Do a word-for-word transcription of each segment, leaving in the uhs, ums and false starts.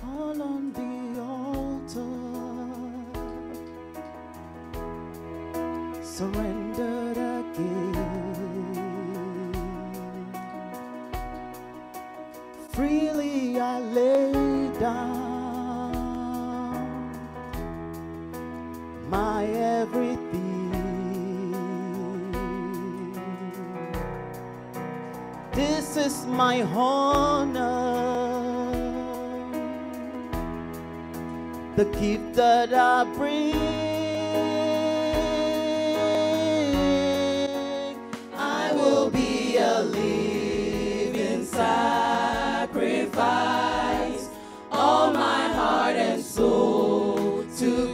all on the altar, surrendered again. Freely I lay down my everything. This is my honor, the gift that I bring. I will be a living sacrifice, all my heart and soul to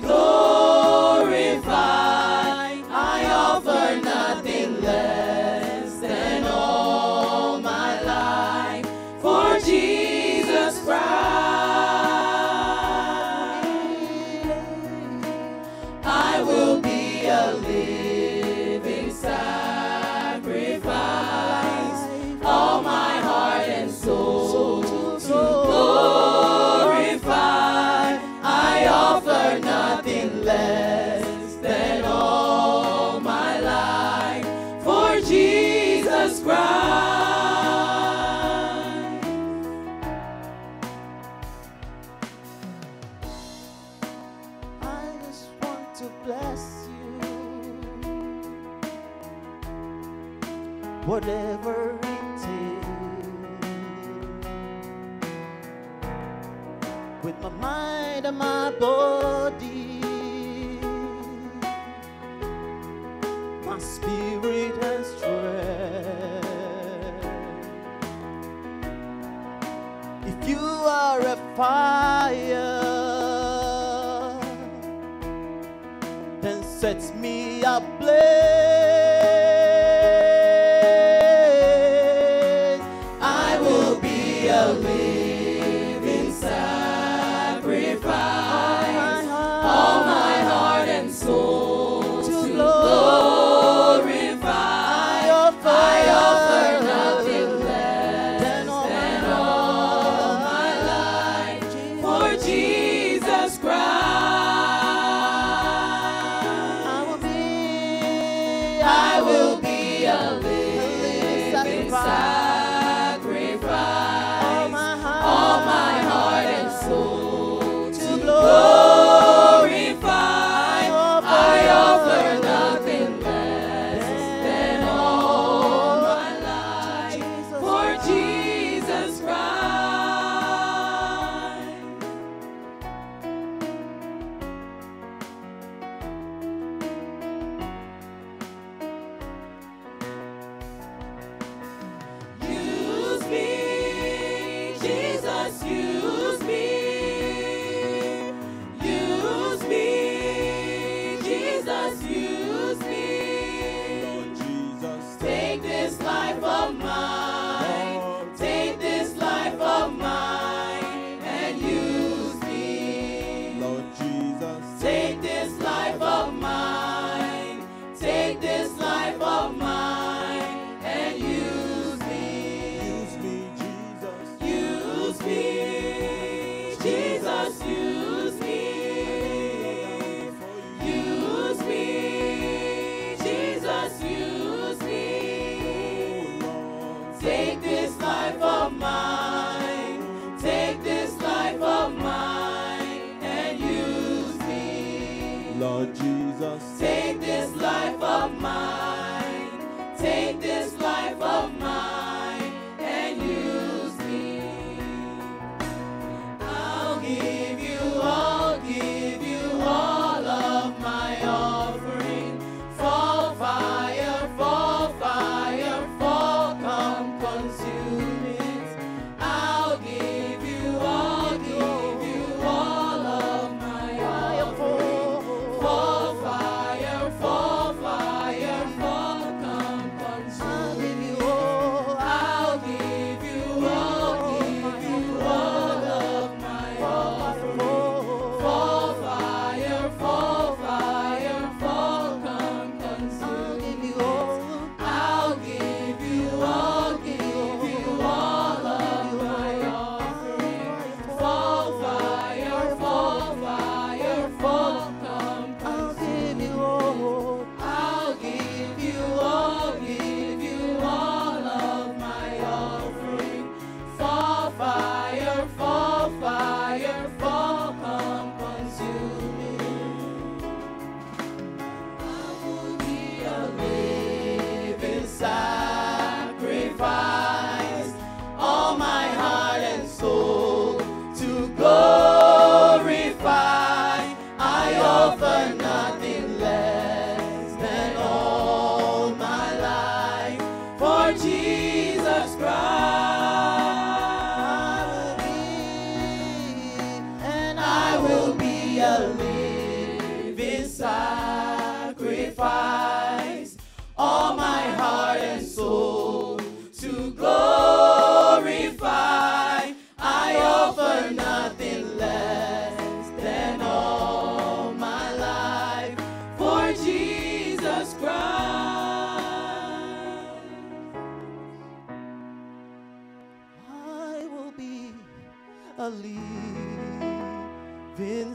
glorify. I offer nothing less than all my life for Jesus Christ. I will be a living sacrifice, all my heart and soul to glorify. I offer nothing less than all my life for Jesus Christ. I just want to bless you, whatever it takes, with my mind and my body, my spirit and strength. If you are a fire, then sets me ablaze. I will be a living sacrifice, all my heart and soul to glorify. I offer nothing less than all my life for Jesus Christ. I will be a living sacrifice, all my heart and soul to glorify. I offer nothing less than all my life for Jesus Christ. Use me, Jesus, use me. Use me, Jesus, use me. Take this life of mine, take this life of mine, and use me. Lord Jesus, Take this life of mine, take this life of mine, and use me. use me, Jesus. Use me, Jesus, use me. Use me, Jesus, use me. Take this life of mine, take this life of mine, and use me. Lord Jesus, Take this life of mine, take this life of mine, and use me. I'll give you, I'll give you all of my offering. Fall fire, fall fire, fall, come consume it. I'll give you, I'll give you all of my offering. Fall fire, a living sacrifice, all my heart and soul to glorify. I offer nothing less than all my life for Jesus Christ. I will be a living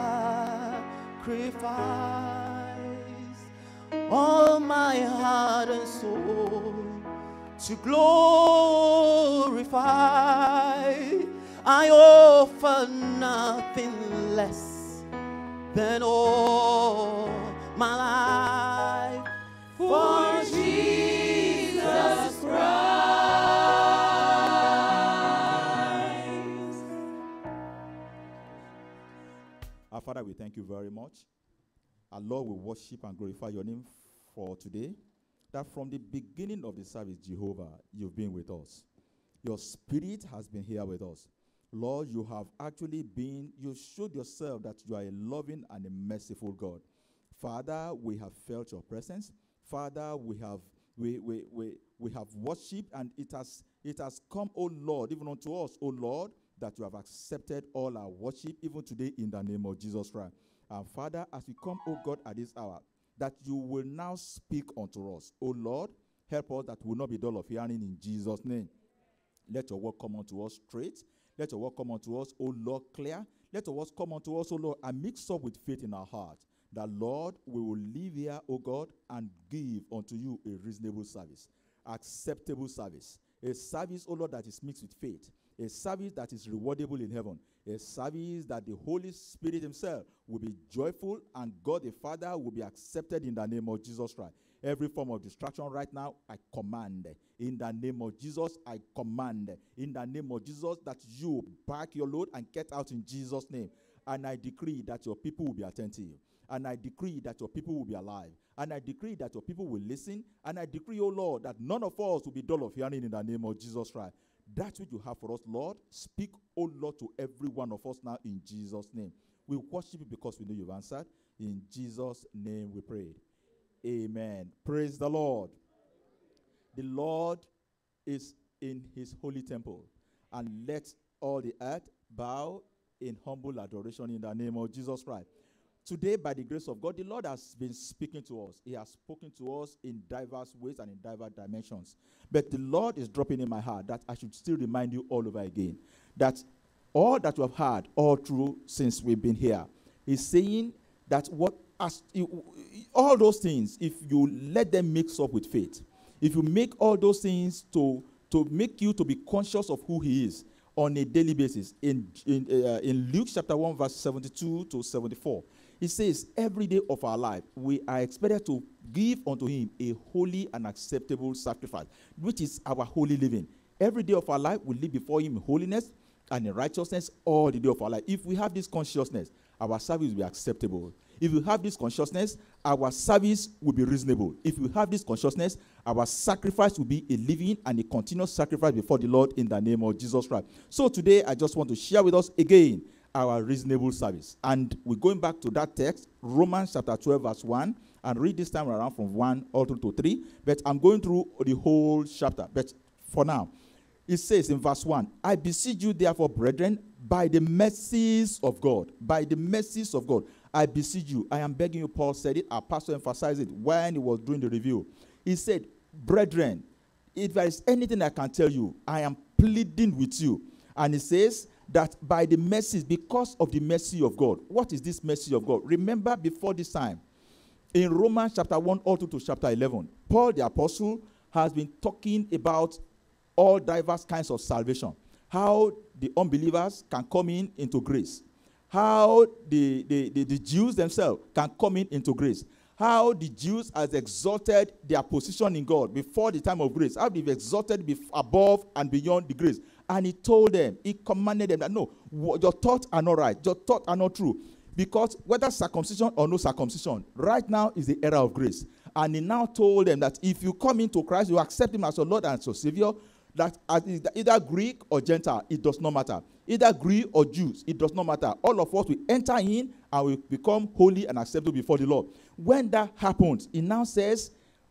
sacrifice, all my heart and soul to glorify. I offer nothing less than all my life For Jesus Christ. Our Father, we thank you very much. Our Lord, we worship and glorify your name for today. That from the beginning of the service, Jehovah, you've been with us. Your spirit has been here with us. Lord, you have actually been, you showed yourself that you are a loving and a merciful God. Father, we have felt your presence. Father, we have we we we, we have worshipped, and it has it has come, O Lord, even unto us, O Lord, that you have accepted all our worship, even today, in the name of Jesus Christ. And Father, as we come, O God, at this hour, that you will now speak unto us. O Lord, help us that we will not be dull of hearing in Jesus' name. Let your word come unto us straight. Let your word come unto us, O Lord, clear. Let your words come unto us, O Lord, and mix up with faith in our heart. That, Lord, we will live here, O God, and give unto you a reasonable service, acceptable service, a service, O Lord, that is mixed with faith, a service that is rewardable in heaven, a service that the Holy Spirit himself will be joyful, and God the Father will be accepted in the name of Jesus Christ. Every form of distraction right now, I command. In the name of Jesus, I command. In the name of Jesus, that you back your load and get out in Jesus' name. And I decree that your people will be attentive. And I decree that your people will be alive. And I decree that your people will listen. And I decree, O Lord, that none of us will be dull of hearing in the name of Jesus Christ. That's what you have for us, Lord. Speak, O Lord, to every one of us now in Jesus' name. We worship you because we know you've answered. In Jesus' name we pray. Amen. Praise the Lord. The Lord is in his holy temple. And let all the earth bow in humble adoration in the name of Jesus Christ. Today, by the grace of God, the Lord has been speaking to us. He has spoken to us in diverse ways and in diverse dimensions. But the Lord is dropping in my heart that I should still remind you all over again that all that you have heard all through since we've been here is saying that what as you, all those things, if you let them mix up with faith, if you make all those things to, to make you to be conscious of who he is on a daily basis, in, in, uh, in Luke chapter one, verse seventy-two to seventy-four, it says, every day of our life, we are expected to give unto him a holy and acceptable sacrifice, which is our holy living. Every day of our life, we live before him in holiness and in righteousness all the day of our life. If we have this consciousness, our service will be acceptable. If we have this consciousness, our service will be reasonable. If we have this consciousness, our sacrifice will be a living and a continuous sacrifice before the Lord in the name of Jesus Christ. So today, I just want to share with us again our reasonable service. And we're going back to that text, Romans chapter twelve, verse one, and read this time around from one all through to three. But I'm going through the whole chapter. But for now, it says in verse one, I beseech you, therefore, brethren, by the mercies of God, by the mercies of God, I beseech you. I am begging you, Paul said it, our pastor emphasized it when he was doing the review. He said, brethren, if there is anything I can tell you, I am pleading with you. And he says that by the mercies, because of the mercy of God. What is this mercy of God? Remember before this time, in Romans chapter one all through to chapter eleven, Paul the apostle has been talking about all diverse kinds of salvation. How the unbelievers can come in into grace. How the, the, the, the Jews themselves can come in into grace. How the Jews has exalted their position in God before the time of grace. How they've exalted bef- above and beyond the grace. And he told them, he commanded them that no, your thoughts are not right. Your thoughts are not true. Because whether circumcision or no circumcision, right now is the era of grace. And he now told them that if you come into Christ, you accept him as your Lord and as your Savior, that either Greek or Gentile, it does not matter. Either Greek or Jews, it does not matter. All of us will enter in and we become holy and acceptable before the Lord. When that happens, he now says,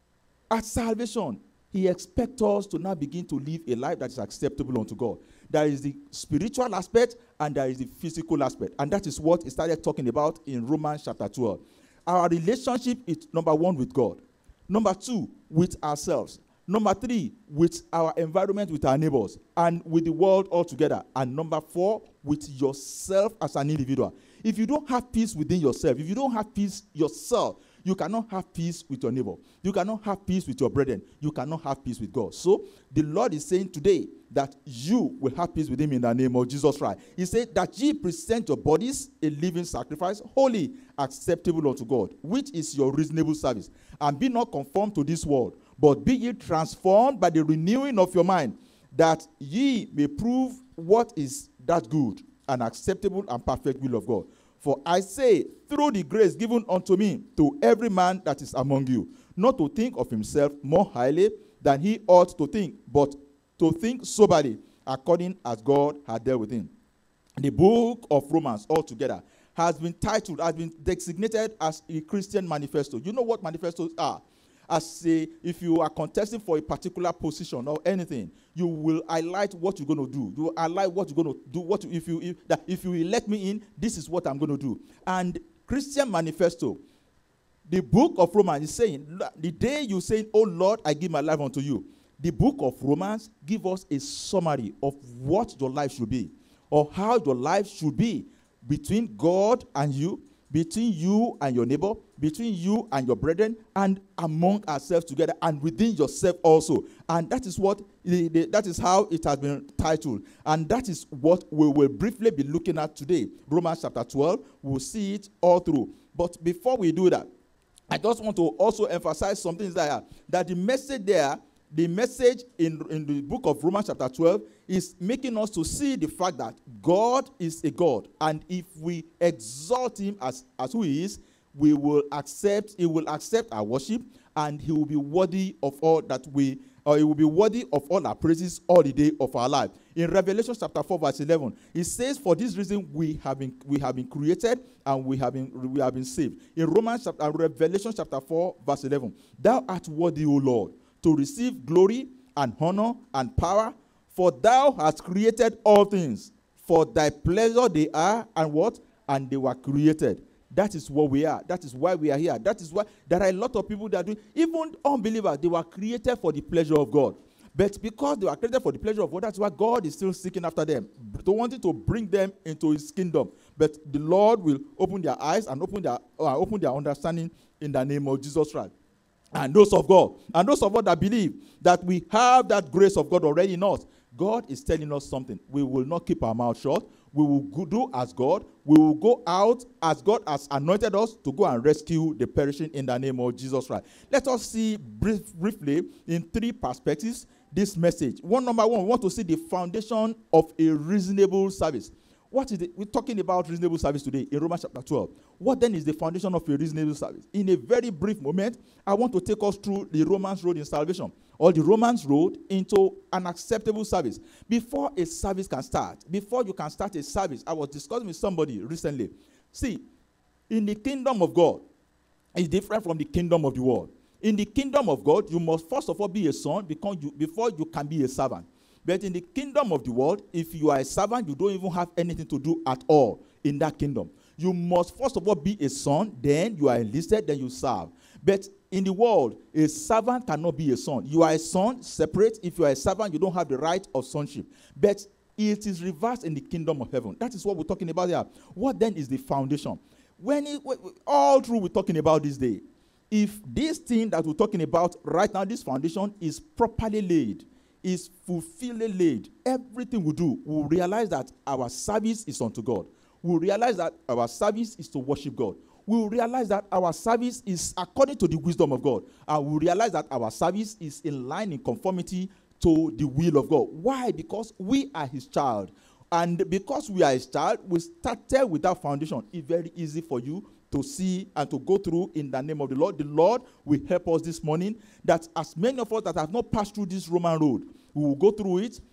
at salvation, he expects us to now begin to live a life that is acceptable unto God. There is the spiritual aspect and there is the physical aspect. And that is what he started talking about in Romans chapter twelve. Our relationship is, number one, with God. Number two, with ourselves. Number three, with our environment, with our neighbors, and with the world altogether. And number four, with yourself as an individual. If you don't have peace within yourself, if you don't have peace yourself, you cannot have peace with your neighbor. You cannot have peace with your brethren. You cannot have peace with God. So the Lord is saying today that you will have peace with him in the name of Jesus Christ. He said that ye present your bodies a living sacrifice, holy, acceptable unto God, which is your reasonable service. And be not conformed to this world, but be ye transformed by the renewing of your mind, that ye may prove what is that good and acceptable and perfect will of God. For I say, through the grace given unto me, to every man that is among you, not to think of himself more highly than he ought to think, but to think soberly, according as God had dealt with him. The book of Romans altogether has been titled, has been designated as a Christian manifesto. You know what manifestos are? As a, if you are contesting for a particular position or anything, you will highlight what you're going to do. You will highlight what you're going to do. What you, if you if, that if you elect me in, this is what I'm going to do. And Christian manifesto, the book of Romans is saying, the day you say, "Oh Lord, I give my life unto you," the book of Romans gives us a summary of what your life should be, or how your life should be between God and you, between you and your neighbor, between you and your brethren, and among ourselves together, and within yourself also. And that is what the, the, that is how it has been titled. And that is what we will briefly be looking at today. Romans chapter twelve, we'll see it all through. But before we do that, I just want to also emphasize something there, that the message there, the message in, in the book of Romans chapter twelve is making us to see the fact that God is a God. And if we exalt him as, as who he is, we will accept, he will accept our worship, and he will be worthy of all that we, or he will be worthy of all our praises all the day of our life. In Revelation chapter four, verse eleven, it says, "For this reason we have been we have been created and we have been we have been saved." In Romans chapter Revelation chapter four, verse eleven, "Thou art worthy, O Lord, to receive glory and honor and power, for thou hast created all things. For thy pleasure they are, and what? And they were created." That is what we are. That is why we are here. That is why there are a lot of people that do, even unbelievers, they were created for the pleasure of God. But because they were created for the pleasure of God, that's why God is still seeking after them, to wanting to bring them into his kingdom. But the Lord will open their eyes and open their, uh, open their understanding in the name of Jesus Christ. And those of God, and those of us that believe that we have that grace of God already in us, God is telling us something. We will not keep our mouth shut. We will go do as God. We will go out as God has anointed us to go and rescue the perishing in the name of Jesus Christ. Let us see brief, briefly in three perspectives this message. One, number one, we want to see the foundation of a reasonable service. What is it? We're talking about reasonable service today in Romans chapter twelve. What then is the foundation of a reasonable service? In a very brief moment, I want to take us through the Romans road in salvation, or the Romans road into an acceptable service. Before a service can start, before you can start a service, I was discussing with somebody recently. See, in the kingdom of God, it's different from the kingdom of the world. In the kingdom of God, you must first of all be a son because you, before you can be a servant. But in the kingdom of the world, if you are a servant, you don't even have anything to do at all in that kingdom. You must first of all be a son, then you are enlisted, then you serve. But in the world, a servant cannot be a son. You are a son, separate. If you are a servant, you don't have the right of sonship. But it is reversed in the kingdom of heaven. That is what we're talking about here. What then is the foundation? When it, all through we're talking about this day, if this thing that we're talking about right now, this foundation is properly laid, is fulfilled laid, everything we do, we'll realize that our service is unto God. We'll realize that our service is to worship God. We'll realize that our service is according to the wisdom of God. And we'll realize that our service is in line, in conformity to the will of God. Why? Because we are his child. And because we are his child, we started with that foundation. It's very easy for you to see and to go through in the name of the Lord. The Lord will help us this morning, that as many of us that have not passed through this Roman road, we will go through it,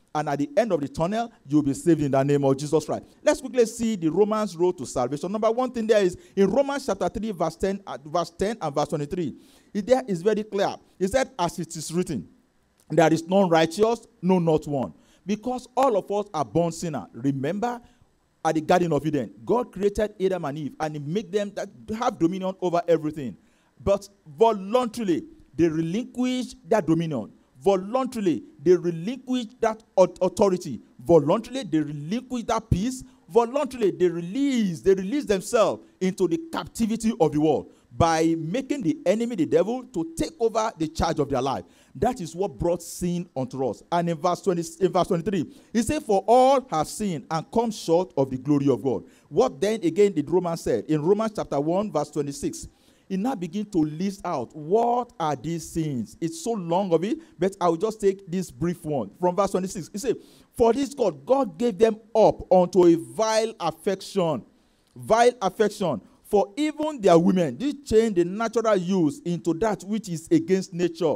And at the end of the tunnel, you'll be saved in the name of Jesus Christ. Let's quickly see the Romans road to salvation. Number one thing there is in Romans chapter three, verse ten, uh, verse ten and verse twenty-three. It there is very clear. He said, as it is written, there is none righteous, no, not one. Because all of us are born sinners. Remember, at the Garden of Eden, God created Adam and Eve, and he made them that have dominion over everything. But voluntarily, they relinquished their dominion. Voluntarily, they relinquished that authority. Voluntarily, they relinquished that peace. Voluntarily, they release, they release themselves into the captivity of the world by making the enemy, the devil, to take over the charge of their life. That is what brought sin unto us. And in verse twenty, in verse twenty-three, he said, for all have sinned and come short of the glory of God. What then again did Romans say? In Romans chapter one, verse twenty-six, he now begins to list out what are these sins. It's so long of it, but I will just take this brief one. From verse twenty-six, he said, for this God, God gave them up unto a vile affection. Vile affection. For even their women did change the natural use into that which is against nature.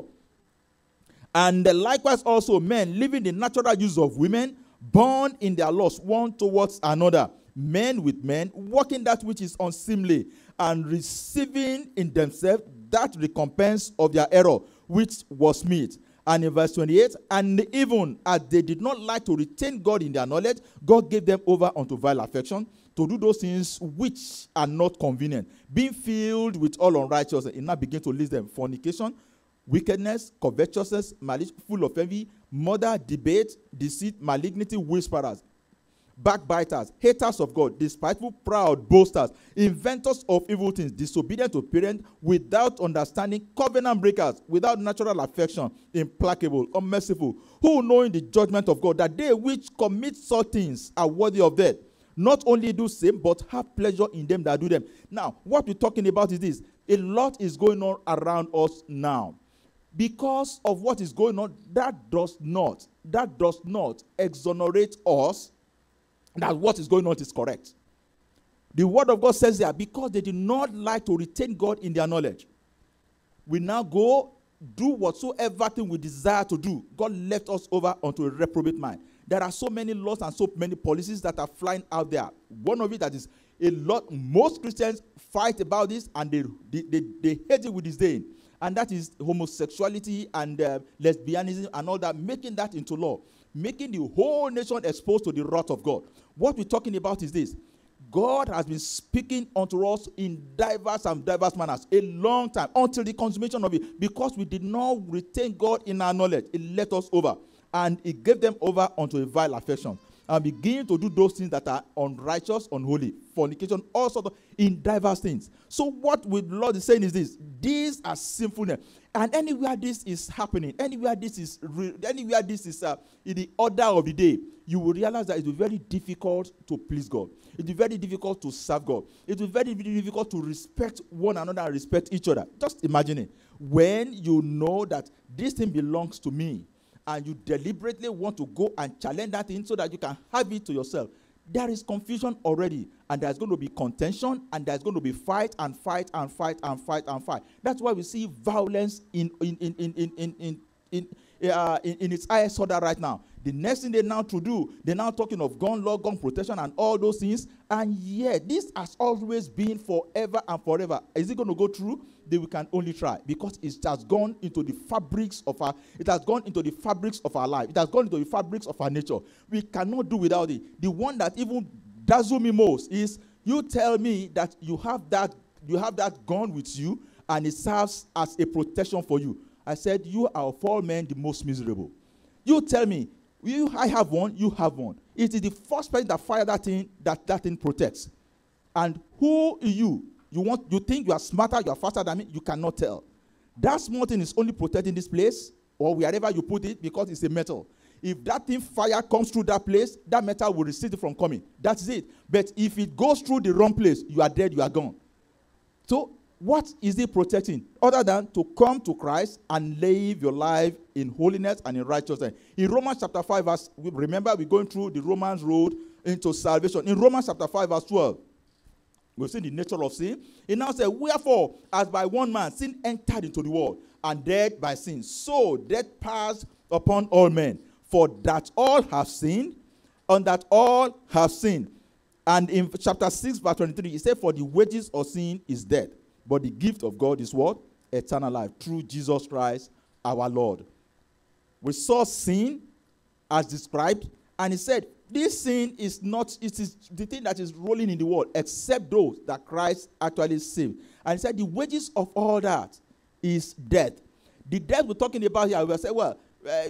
And likewise also men living the natural use of women, born in their lust one towards another, men with men, working that which is unseemly, and receiving in themselves that recompense of their error, which was meet. And in verse twenty-eight, and even as they did not like to retain God in their knowledge, God gave them over unto vile affection, to do those things which are not convenient, being filled with all unrighteousness. And now begin to list them: fornication, wickedness, covetousness, malice, full of envy, murder, debate, deceit, malignity, whisperers, backbiters, haters of God, despiteful, proud, boasters, inventors of evil things, disobedient to parents, without understanding, covenant breakers, without natural affection, implacable, unmerciful, who knowing the judgment of God, that they which commit such things are worthy of death, not only do same, but have pleasure in them that do them. Now, what we're talking about is this. A lot is going on around us now. Because of what is going on, that does not, that does not exonerate us that what is going on is correct. The word of God says that because they did not like to retain God in their knowledge, we now go do whatsoever thing we desire to do. God left us over unto a reprobate mind. There are so many laws and so many policies that are flying out there. One of it that is a lot, most Christians fight about this and they, they, they, they hate it with disdain. And that is homosexuality and uh, lesbianism and all that, making that into law, making the whole nation exposed to the wrath of God. What we're talking about is this. God has been speaking unto us in diverse and diverse manners a long time, until the consummation of it, because we did not retain God in our knowledge. It let us over, and it gave them over unto a vile affection, and begin to do those things that are unrighteous, unholy, fornication, all sorts of in diverse things. So what the Lord is saying is this: these are sinfulness, and anywhere this is happening, anywhere this is, re- anywhere this is uh, in the order of the day, you will realize that it will be very difficult to please God. It will be very difficult to serve God. It will be very, very difficult to respect one another and respect each other. Just imagine it. When you know that this thing belongs to me, and you deliberately want to go and challenge that thing so that you can have it to yourself, there is confusion already, and there's going to be contention, and there's going to be fight and fight and fight and fight and fight. That's why we see violence in in in in in in in, in, uh, in, in its highest order right now. The next thing they now to do, they're now talking of gun law, gun protection, and all those things. And yet, this has always been forever and forever. Is it going to go through? They we can only try, because it has gone into the fabrics of our. It has gone into the fabrics of our life. It has gone into the fabrics of our nature. We cannot do without it. The one that even dazzles me most is you tell me that you have that you have that gun with you, and it serves as a protection for you. I said, you are of all men the most miserable. You tell me. You, I have one, you have one. It is the first person that fire that thing that that thing protects. And who are you? You want you think you are smarter, you are faster than me? You cannot tell. That small thing is only protecting this place or wherever you put it, because it's a metal. If that thing fire comes through that place, that metal will resist it from coming. That's it. But if it goes through the wrong place, you are dead, you are gone. So what is it protecting other than to come to Christ and live your life in holiness and in righteousness? In Romans chapter five, verse, remember we're going through the Romans road into salvation. In Romans chapter five, verse twelve, we've seen the nature of sin. It now says, wherefore, as by one man sin entered into the world, and death by sin, so death passed upon all men. For that all have sinned, and that all have sinned. And in chapter six, verse twenty-three, he said, for the wages of sin is death, but the gift of God is what? Eternal life, through Jesus Christ our Lord. We saw sin as described, and he said, this sin is not, it is the thing that is rolling in the world, except those that Christ actually saved. And he said, the wages of all that is death. The death we're talking about here, we say, well, uh,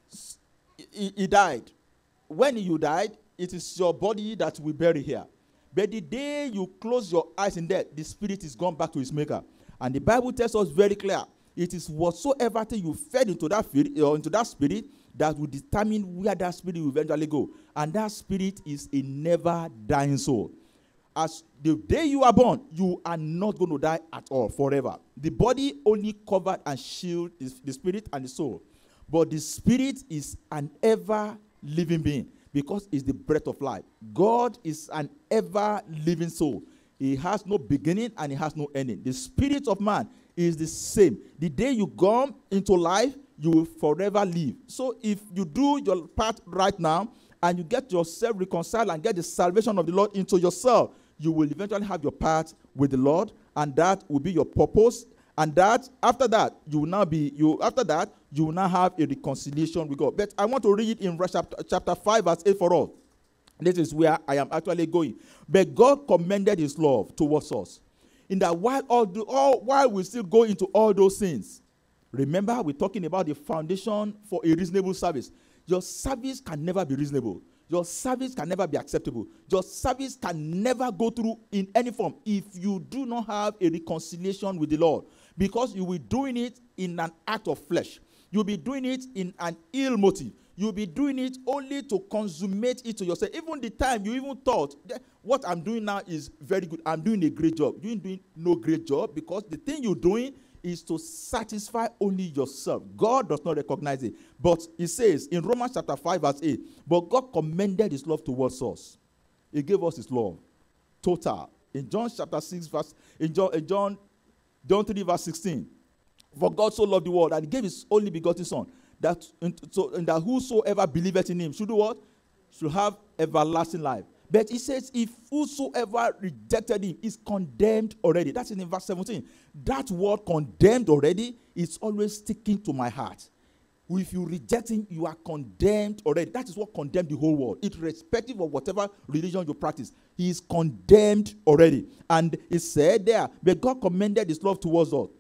he, he died. When you died, it is your body that we bury here. But the day you close your eyes in death, the spirit is gone back to his maker. And the Bible tells us very clear, it is whatsoever thing you fed into that spirit, or into that spirit, that will determine where that spirit will eventually go. And that spirit is a never dying soul. As the day you are born, you are not going to die at all forever. The body only covered and shield the spirit and the soul. But the spirit is an ever living being, because it's the breath of life. God is an ever living soul. He has no beginning and he has no ending. The spirit of man is the same. The day you come into life, you will forever live. So if you do your part right now and you get yourself reconciled and get the salvation of the Lord into yourself, you will eventually have your part with the Lord, and that will be your purpose. And that after that, you will now be you after that, you will now have a reconciliation with God. But I want to read it in chapter, chapter five, verse eight for us. This is where I am actually going. But God commended his love towards us, in that while all, the, all while we still go into all those sins. Remember, we're talking about the foundation for a reasonable service. Your service can never be reasonable. Your service can never be acceptable. Your service can never go through in any form if you do not have a reconciliation with the Lord. Because you will be doing it in an act of flesh. You'll be doing it in an ill motive. You'll be doing it only to consummate it to yourself. Even the time you even thought, what I'm doing now is very good. I'm doing a great job. You ain't doing no great job, because the thing you're doing is to satisfy only yourself. God does not recognize it. But he says in Romans chapter five, verse eight, but God commended his love towards us. He gave us his love. Total. In John chapter six, verse, in John, in John, John three, verse sixteen. For God so loved the world that he gave his only begotten son, that, so, and that whosoever believeth in him should do what? Should have everlasting life. But he says, if whosoever rejected him is condemned already. That's in verse seventeen. That word condemned already is always sticking to my heart. If you reject him, you are condemned already. That is what condemned the whole world. Irrespective of whatever religion you practice, he is condemned already. And it said there, but God commended his love towards us,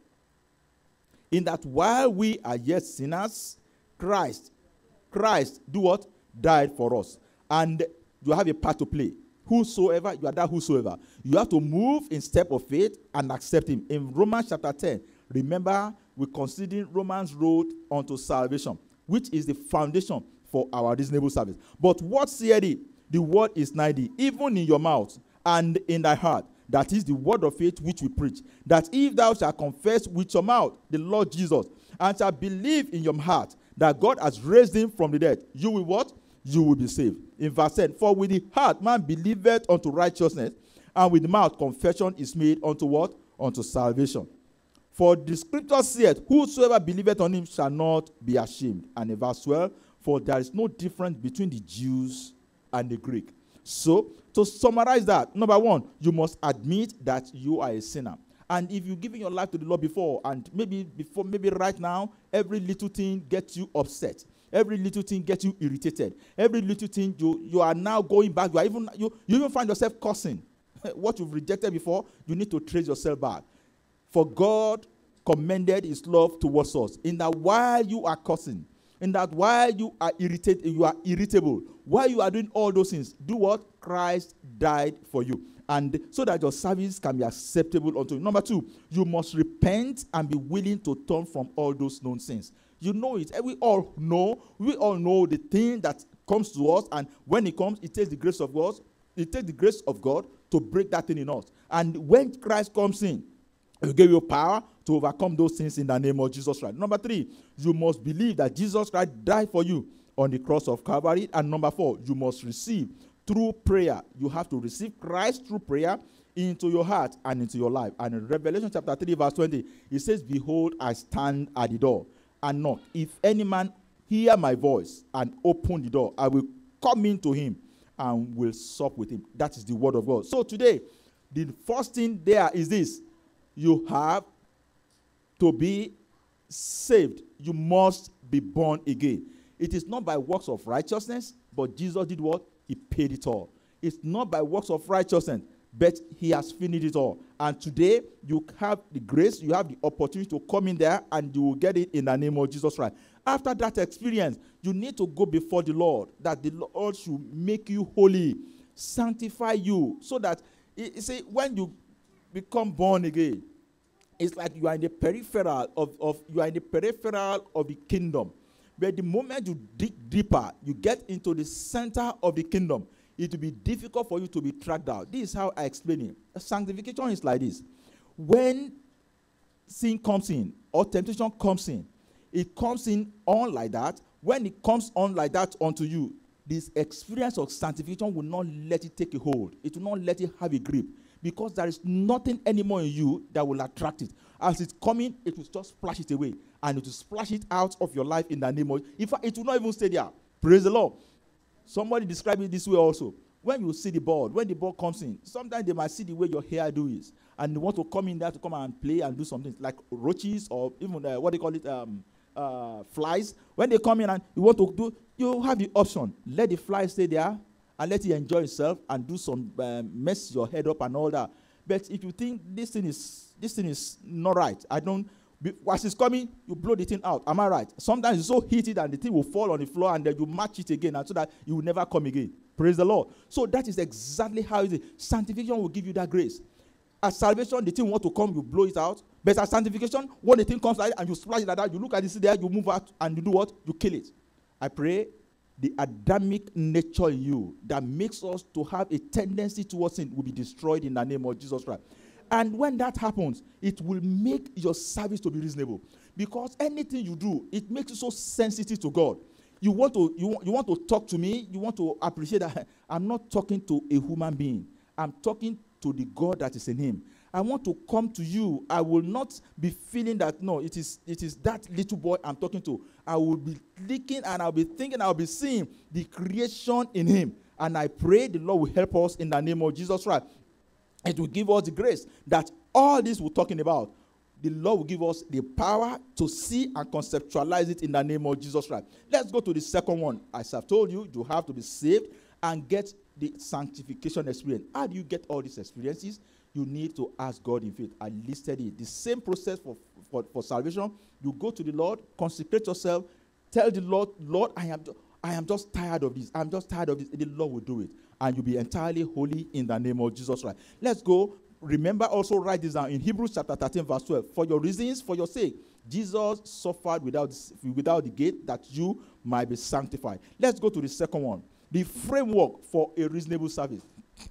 in that while we are yet sinners, Christ, Christ, do what? Died for us. And you have a part to play. Whosoever, you are that whosoever. You have to move in step of faith and accept him. In Romans chapter ten, remember, we consider Romans road unto salvation, which is the foundation for our reasonable service. But what saith he? The word is nigh thee, even in your mouth and in thy heart. That is the word of faith which we preach. That if thou shalt confess with your mouth the Lord Jesus, and shalt believe in your heart that God has raised him from the dead, you will what? You will be saved. In verse ten, for with the heart man believeth unto righteousness, and with the mouth confession is made unto what? Unto salvation. For the scripture saith, whosoever believeth on him shall not be ashamed. And in verse twelve, for there is no difference between the Jews and the Greek. So, to summarize that, number one, you must admit that you are a sinner. And if you've given your life to the Lord before, and maybe before, maybe right now, every little thing gets you upset. Every little thing gets you irritated. Every little thing, you, you are now going back. You, are even, you, you even find yourself cursing. What you've rejected before, you need to trace yourself back. For God commended his love towards us, in that while you are cursing, in that while you are irritated, you are irritable, while you are doing all those things, do what? Christ died for you. And so that your service can be acceptable unto you. Number two, you must repent and be willing to turn from all those known sins. You know it. We all know. We all know the thing that comes to us, and when it comes, it takes the grace of God. It takes the grace of God to break that thing in us. And when Christ comes in, he will give you power to overcome those things in the name of Jesus Christ. Number three, you must believe that Jesus Christ died for you on the cross of Calvary. And number four, you must receive through prayer. You have to receive Christ through prayer into your heart and into your life. And in Revelation chapter three, verse twenty, it says, behold, I stand at the door and knock. If any man hear my voice and open the door, I will come into him and will sup with him. That is the word of God. So today, the first thing there is this. You have to be saved. You must be born again. It is not by works of righteousness, but Jesus did what? He paid it all. It's not by works of righteousness, but he has finished it all. And today, you have the grace, you have the opportunity to come in there, and you will get it in the name of Jesus Christ. After that experience, you need to go before the Lord, that the Lord should make you holy, sanctify you, so that, you see, when you become born again, it's like you are in the peripheral of, of you are in the peripheral of the kingdom. But the moment you dig deeper, you get into the center of the kingdom, it will be difficult for you to be tracked out. This is how I explain it. Sanctification is like this. When sin comes in or temptation comes in, it comes in on like that. When it comes on like that onto you, this experience of sanctification will not let it take a hold. It will not let it have a grip, because there is nothing anymore in you that will attract it. As it's coming, it will just splash it away, and it will splash it out of your life in the name of, in fact, it will not even stay there. Praise the Lord. Somebody described it this way also. When you see the ball, when the ball comes in, sometimes they might see the way your hair do is, and they want to come in there to come and play and do something like roaches or even uh, what they call it, um, uh, flies. When they come in and you want to do, you have the option. Let the fly stay there and let it enjoy itself and do some um, mess your head up and all that. But if you think this thing is this thing is not right, I don't. Be, as it's coming, you blow the thing out. Am I right? Sometimes it's so heated and the thing will fall on the floor, and then you match it again, and so that you will never come again. Praise the Lord. So that is exactly how it is. Sanctification will give you that grace. At salvation, the thing want to come, you blow it out. But at sanctification, when the thing comes like that and you splash it like that, you look at it there, you move out, and you do what? You kill it. I pray the Adamic nature in you that makes us to have a tendency towards sin will be destroyed in the name of Jesus Christ. And when that happens, it will make your service to be reasonable. Because anything you do, it makes you so sensitive to God. You want to, you, you want to talk to me, you want to appreciate that I'm not talking to a human being. I'm talking to the God that is in him. I want to come to you. I will not be feeling that, no, it is it is that little boy I'm talking to. I will be thinking and I'll be thinking, I'll be seeing the creation in him. And I pray the Lord will help us in the name of Jesus Christ. It will give us the grace that all this we're talking about, the Lord will give us the power to see and conceptualize it in the name of Jesus Christ. Let's go to the second one. As I've told you, you have to be saved and get the sanctification experience. How do you get all these experiences? You need to ask God in faith. I listed it. The same process for, for, for salvation. You go to the Lord, consecrate yourself, tell the Lord, Lord, I am, I am just tired of this. I'm just tired of this. The Lord will do it. And you'll be entirely holy in the name of Jesus Christ. Let's go. Remember, also write this down in Hebrews chapter thirteen, verse twelve. For your reasons, for your sake, Jesus suffered without, without the gate that you might be sanctified. Let's go to the second one. The framework for a reasonable service.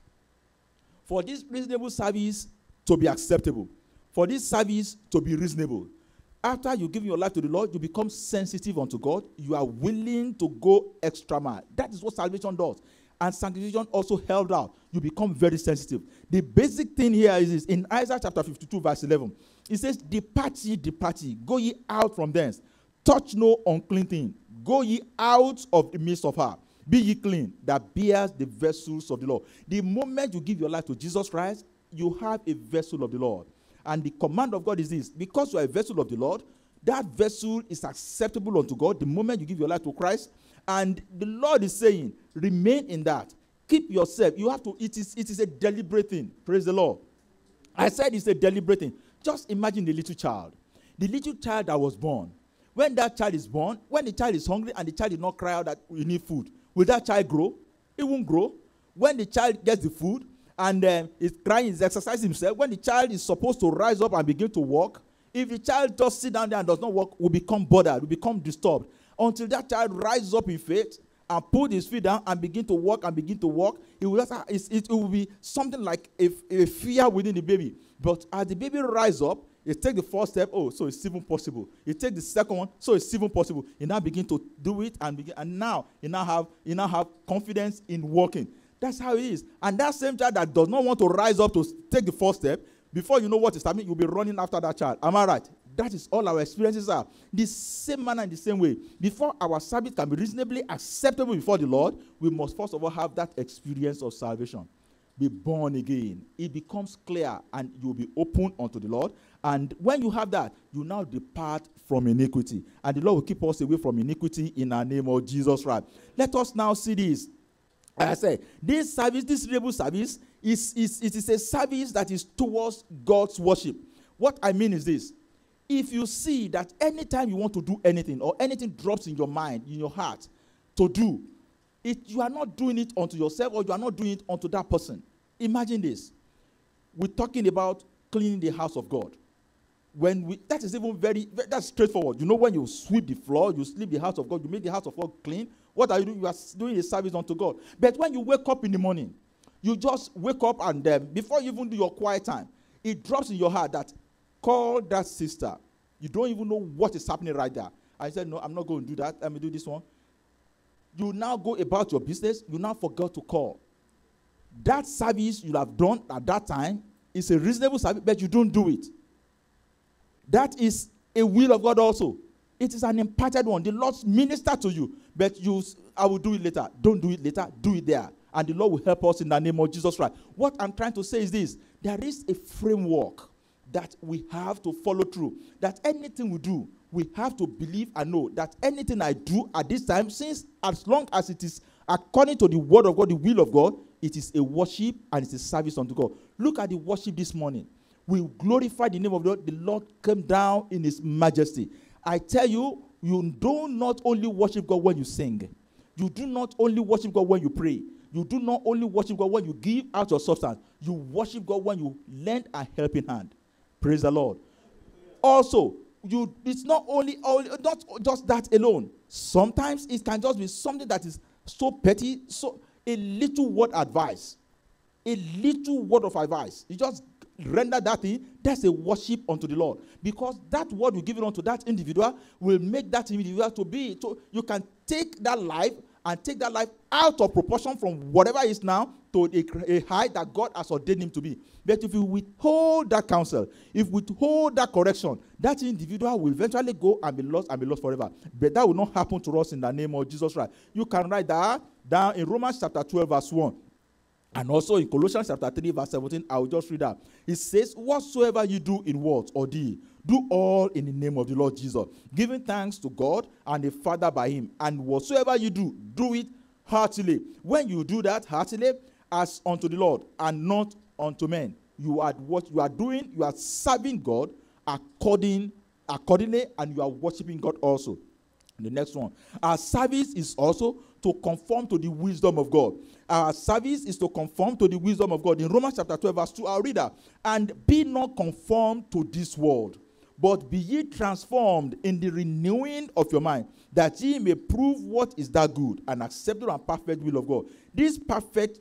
For this reasonable service to be acceptable, for this service to be reasonable, after you give your life to the Lord, you become sensitive unto God. You are willing to go extra mile. That is what salvation does. And sanctification also held out. You become very sensitive. The basic thing here is this. In Isaiah chapter fifty-two, verse eleven, it says, Depart ye, depart ye, go ye out from thence. Touch no unclean thing. Go ye out of the midst of her. Be ye clean, that bears the vessels of the Lord. The moment you give your life to Jesus Christ, you have a vessel of the Lord. And the command of God is this. Because you are a vessel of the Lord, that vessel is acceptable unto God the moment you give your life to Christ. And the Lord is saying, remain in that. Keep yourself. You have to, it is, it is a deliberate thing. Praise the Lord. I said it's a deliberate thing. Just imagine the little child. The little child that was born. When that child is born, when the child is hungry and the child did not cry out that we need food, will that child grow? It won't grow. When the child gets the food and um, is crying, is exercising himself, when the child is supposed to rise up and begin to walk, if the child just sit down there and does not walk, will become bothered, will become disturbed. Until that child rises up in faith and put his feet down and begin to walk and begin to walk, it will, just, it will be something like a, a fear within the baby. But as the baby rises up, you take the first step, oh, so it's even possible. You take the second one, so it's even possible. You now begin to do it, and begin, and now you now have you now have confidence in walking. That's how it is. And that same child that does not want to rise up to take the first step, before you know what is happening, you'll be running after that child. Am I right? that is all our experiences are. The same manner, in the same way, before our service can be reasonably acceptable before the Lord, we must first of all have that experience of salvation. Be born again. It becomes clear and you'll be open unto the Lord. And when you have that, you now depart from iniquity. And the Lord will keep us away from iniquity in the name of Jesus Christ. Let us now see this. As I said, this service, this reasonable service, is, is, it is a service that is towards God's worship. What I mean is this. If you see that anytime you want to do anything or anything drops in your mind, in your heart, to do, it, you are not doing it unto yourself or you are not doing it unto that person. Imagine this. We're talking about cleaning the house of God. When we, that is even very, very, that's straightforward. You know, when you sweep the floor, you sweep the house of God, you make the house of God clean. What are you doing? You are doing a service unto God. But when you wake up in the morning, you just wake up and um, before you even do your quiet time, it drops in your heart that call that sister. You don't even know what is happening right there. I said, no, I'm not going to do that. Let me do this one. You now go about your business. You now forgot to call. That service you have done at that time is a reasonable service, but you don't do it. That is a will of God also. It is an imparted one. The Lord minister to you, but you, I will do it later. Don't do it later. Do it there. And the Lord will help us in the name of Jesus Christ. What I'm trying to say is this. There is a framework that we have to follow through. That anything we do, we have to believe and know that anything I do at this time, since as long as it is according to the word of God, the will of God, it is a worship and it's a service unto God. Look at the worship this morning. We glorify the name of the Lord. The Lord came down in his majesty. I tell you, you do not only worship God when you sing. You do not only worship God when you pray. You do not only worship God when you give out your substance. You worship God when you lend a helping hand. Praise the Lord. Also, you it's not only, only not just that alone. Sometimes it can just be something that is so petty, so a little word advice. A little word of advice. You just render that thing, that's a worship unto the Lord. Because that word you give it unto that individual will make that individual to be. So you can take that life and take that life out of proportion from whatever is now to a, a height that God has ordained him to be. But if you withhold that counsel, if you withhold that correction, that individual will eventually go and be lost and be lost forever. But that will not happen to us in the name of Jesus Christ. You can write that down in Romans chapter twelve verse one. And also in Colossians chapter three verse seventeen, I will just read that. It says, whatsoever you do in words or deed, do all in the name of the Lord Jesus, giving thanks to God and the Father by him. And whatsoever you do, do it heartily. When you do that heartily, as unto the Lord and not unto men, you are what you are doing, you are serving God according accordingly, and you are worshiping God also. The next one, our service is also to conform to the wisdom of God. Our service is to conform to the wisdom of God. In Romans chapter twelve verse two, I'll read that. And be not conformed to this world, but be ye transformed in the renewing of your mind, that ye may prove what is that good and acceptable and perfect will of God. This perfect,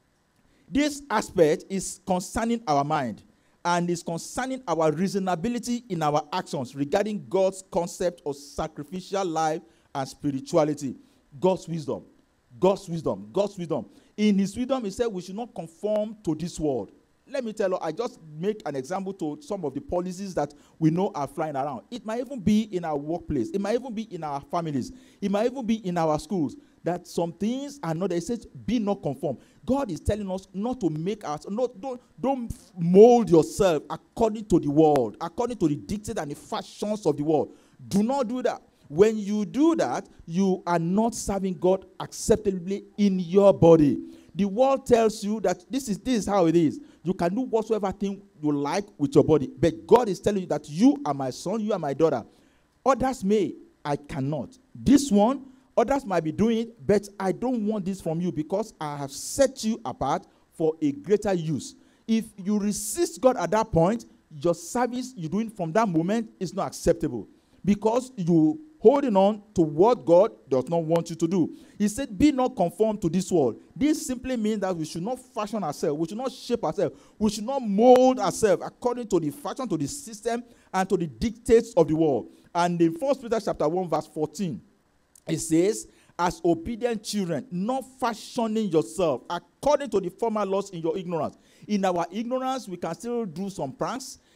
this aspect is concerning our mind and is concerning our reasonability in our actions regarding God's concept of sacrificial life and spirituality. God's wisdom. God's wisdom. God's wisdom. In his wisdom, he said we should not conform to this world. Let me tell you, I just make an example to some of the policies that we know are flying around. It might even be in our workplace. It might even be in our families. It might even be in our schools. That some things are not, it says, be not conform. God is telling us not to make us, not, don't, don't mold yourself according to the world, according to the dictates and the fashions of the world. Do not do that. When you do that, you are not serving God acceptably in your body. The world tells you that this is, this is how it is. You can do whatsoever thing you like with your body. But God is telling you that you are my son, you are my daughter. Others may, I cannot. This one, others might be doing it, but I don't want this from you because I have set you apart for a greater use. If you resist God at that point, your service you're doing from that moment is not acceptable because you holding on to what God does not want you to do. He said, be not conformed to this world. This simply means that we should not fashion ourselves. We should not shape ourselves. We should not mold ourselves according to the fashion, to the system, and to the dictates of the world. And in First Peter chapter one, verse fourteen, it says, as obedient children, not fashioning yourself according to the former laws in your ignorance. In our ignorance, we can still do some pranks.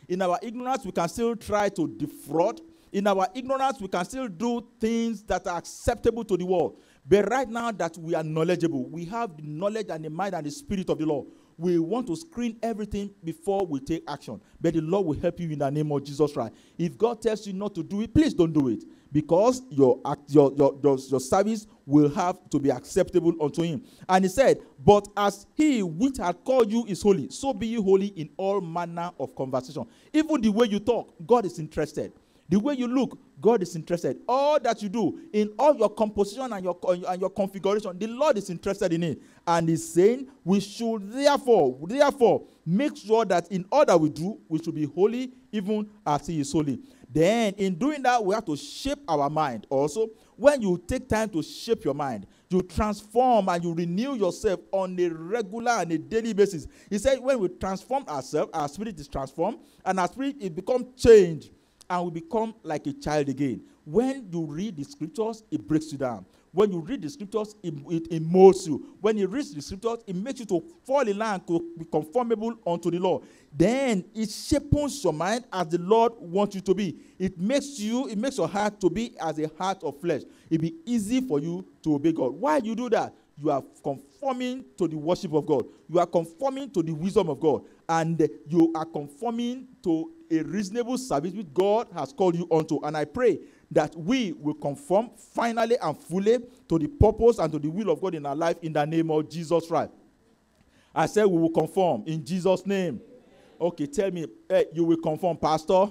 In our ignorance, we can still try to defraud. In our ignorance, we can still do things that are acceptable to the world. But right now that we are knowledgeable, we have the knowledge and the mind and the spirit of the Lord. We want to screen everything before we take action. But the Lord will help you in the name of Jesus Christ. If God tells you not to do it, please don't do it. Because your, your, your, your, your service will have to be acceptable unto him. And he said, but as he which had called you is holy, so be you holy in all manner of conversation. Even the way you talk, God is interested. The way you look, God is interested. All that you do, in all your composition and your, and your configuration, the Lord is interested in it. And he's saying, we should therefore, therefore, make sure that in all that we do, we should be holy, even as he is holy. Then, in doing that, we have to shape our mind also. When you take time to shape your mind, you transform and you renew yourself on a regular and a daily basis. He said, when we transform ourselves, our spirit is transformed, and our spirit, it becomes changed. And we become like a child again. When you read the scriptures, it breaks you down. When you read the scriptures, it, it, it molds you. When you read the scriptures, it makes you to fall in line, to be conformable unto the Lord. Then it shapes your mind as the Lord wants you to be. It makes you, it makes your heart to be as a heart of flesh. It'll be easy for you to obey God. Why do you do that? You are conforming to the worship of God. You are conforming to the wisdom of God. And you are conforming to a reasonable service which God has called you unto. And I pray that we will conform finally and fully to the purpose and to the will of God in our life in the name of Jesus Christ. I said we will conform in Jesus' name. Okay, tell me, hey, you will conform, Pastor?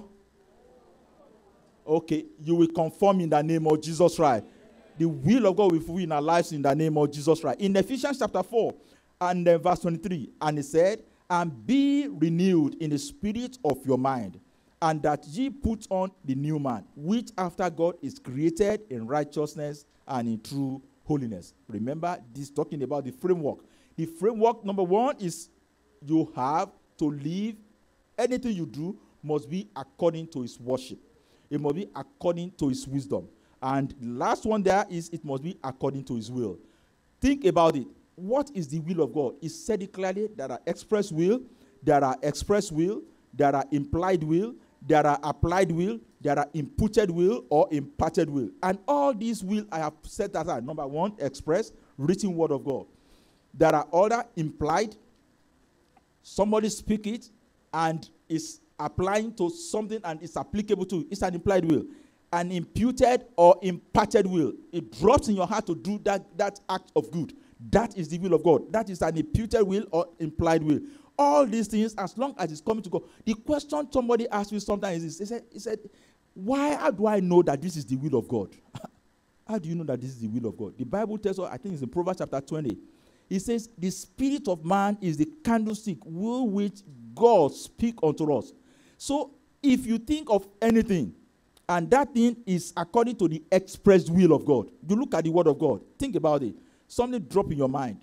Okay, you will conform in the name of Jesus Christ. The will of God will fulfill in our lives in the name of Jesus Christ. In Ephesians chapter four and uh, verse twenty-three, and it said, and be renewed in the spirit of your mind, and that ye put on the new man, which after God is created in righteousness and in true holiness. Remember, this talking about the framework. The framework, number one, is you have to live, anything you do must be according to his worship. It must be according to his wisdom. And the last one there is it must be according to his will. Think about it. What is the will of God? He said it clearly. There are express will, there are express will, there are implied will, there are applied will, there are imputed will or imparted will. And all these will I have said that are number one, express, written word of God. There are other implied. Somebody speak it and is applying to something and it's applicable to it. It's an implied will. An imputed or imparted will. It drops in your heart to do that, that act of good. That is the will of God. That is an imputed will or implied will. All these things, as long as it's coming to God. The question somebody asked me sometimes is, he said, he said, why, how do I know that this is the will of God? How do you know that this is the will of God? The Bible tells us, I think it's in Proverbs chapter twenty. It says, the spirit of man is the candlestick with which God speaks unto us. So, if you think of anything, and that thing is according to the expressed will of God, you look at the word of God, think about it. Something drop in your mind.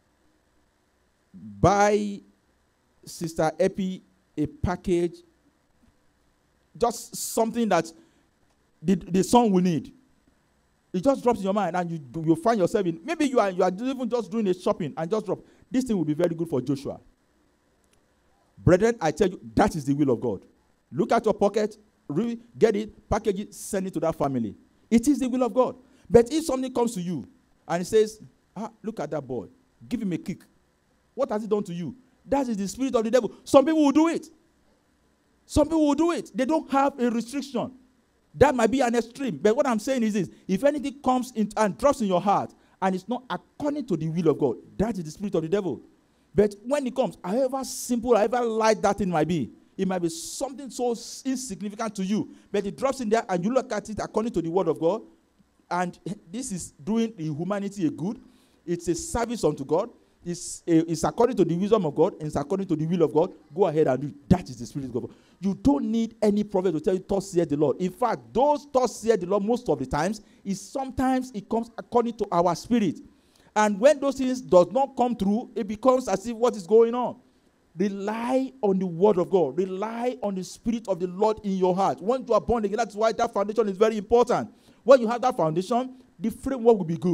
Buy Sister Epi a package, just something that the, the son will need. It just drops in your mind, and you you find yourself in. Maybe you are you are even just doing a shopping and just drop. This thing will be very good for Joshua. Brethren, I tell you, that is the will of God. Look at your pocket, really get it, package it, send it to that family. It is the will of God. But if something comes to you and it says, ah, look at that boy, give him a kick. What has he done to you? That is the spirit of the devil. Some people will do it. Some people will do it. They don't have a restriction. That might be an extreme. But what I'm saying is this. If anything comes in and drops in your heart and it's not according to the will of God, that is the spirit of the devil. But when it comes, however simple, however light that thing might be, it might be something so insignificant to you. But it drops in there and you look at it according to the word of God. And this is doing the humanity a good. It's a service unto God. It's, a, it's according to the wisdom of God, and it's according to the will of God. Go ahead and do it. That is the spirit of God. You don't need any prophet to tell you, thus saith the Lord. In fact, those thus saith the Lord most of the times, is sometimes it comes according to our spirit. And when those things does not come through, it becomes as if what is going on. Rely on the word of God. Rely on the spirit of the Lord in your heart. When you are born again, that's why that foundation is very important. When you have that foundation, the framework will be good.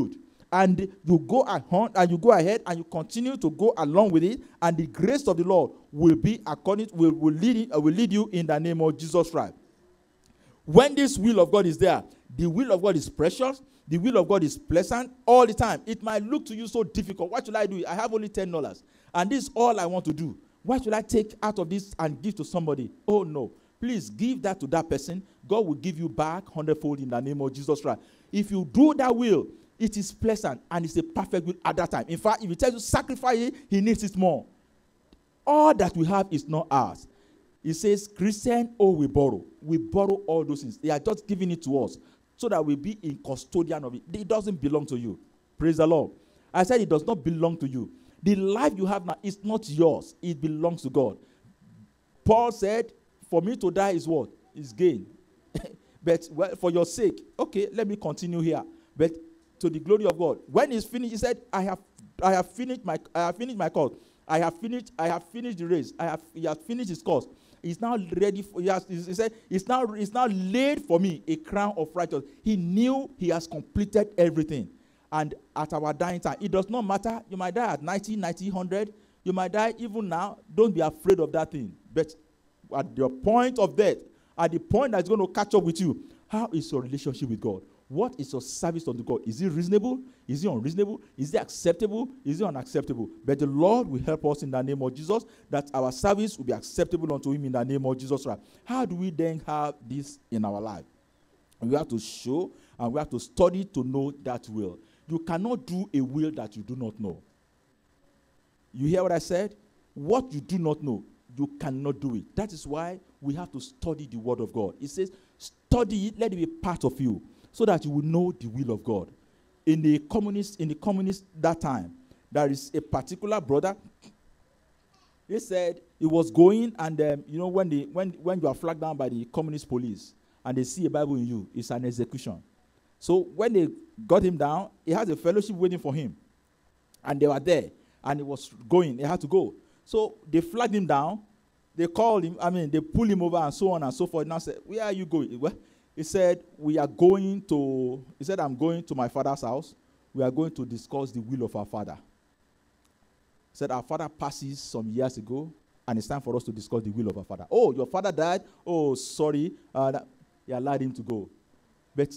and you go ahead and you go ahead and you continue to go along with it, and the grace of the Lord will be according will, will lead it, uh, will lead you in the name of Jesus Christ. When this will of God is there, the will of God is precious, the will of God is pleasant all the time. It might look to you so difficult. What should I do? I have only ten dollars, and this is all I want to do. What should I take out of this and give to somebody? Oh no. Please give that to that person. God will give you back hundredfold in the name of Jesus Christ. If you do that will, it is pleasant and it's a perfect will at that time. In fact, if he tells you sacrifice it, he needs it more. All that we have is not ours. He says, Christian, oh, we borrow. We borrow all those things. They are just giving it to us so that we'll be in custodian of it. It doesn't belong to you. Praise the Lord. I said it does not belong to you. The life you have now is not yours. It belongs to God. Paul said, for me to die is what? Is gain. But well, for your sake, okay, let me continue here. But to the glory of God. When he's finished, he said, I have I have finished my I have finished my course. I have finished, I have finished the race. I have he has finished his course. He's now ready for he, has, he said, it's now it's now laid for me a crown of righteousness. He knew he has completed everything. And at our dying time, it does not matter. You might die at ninety, ninety, one hundred. You might die even now. Don't be afraid of that thing. But at the point of death, at the point that's going to catch up with you, how is your relationship with God? What is your service unto God? Is it reasonable? Is it unreasonable? Is it acceptable? Is it unacceptable? But the Lord will help us in the name of Jesus, that our service will be acceptable unto him in the name of Jesus. Right? How do we then have this in our life? We have to show and we have to study to know that will. You cannot do a will that you do not know. You hear what I said? What you do not know, you cannot do it. That is why we have to study the word of God. It says, study it, let it be part of you, so that you will know the will of God. In the communist, in the communist that time, there is a particular brother. He said he was going, and um, you know when they when when you are flagged down by the communist police and they see a Bible in you, it's an execution. So when they got him down, he had a fellowship waiting for him, and they were there, and he was going. He had to go. So they flagged him down. They called him. I mean, they pulled him over and so on and so forth. Now said, "Where are you going?" Well, he said, we are going to, he said, I'm going to my father's house. We are going to discuss the will of our father. He said, our father passes some years ago, and it's time for us to discuss the will of our father. Oh, your father died? Oh, sorry. Uh, that, he allowed him to go. But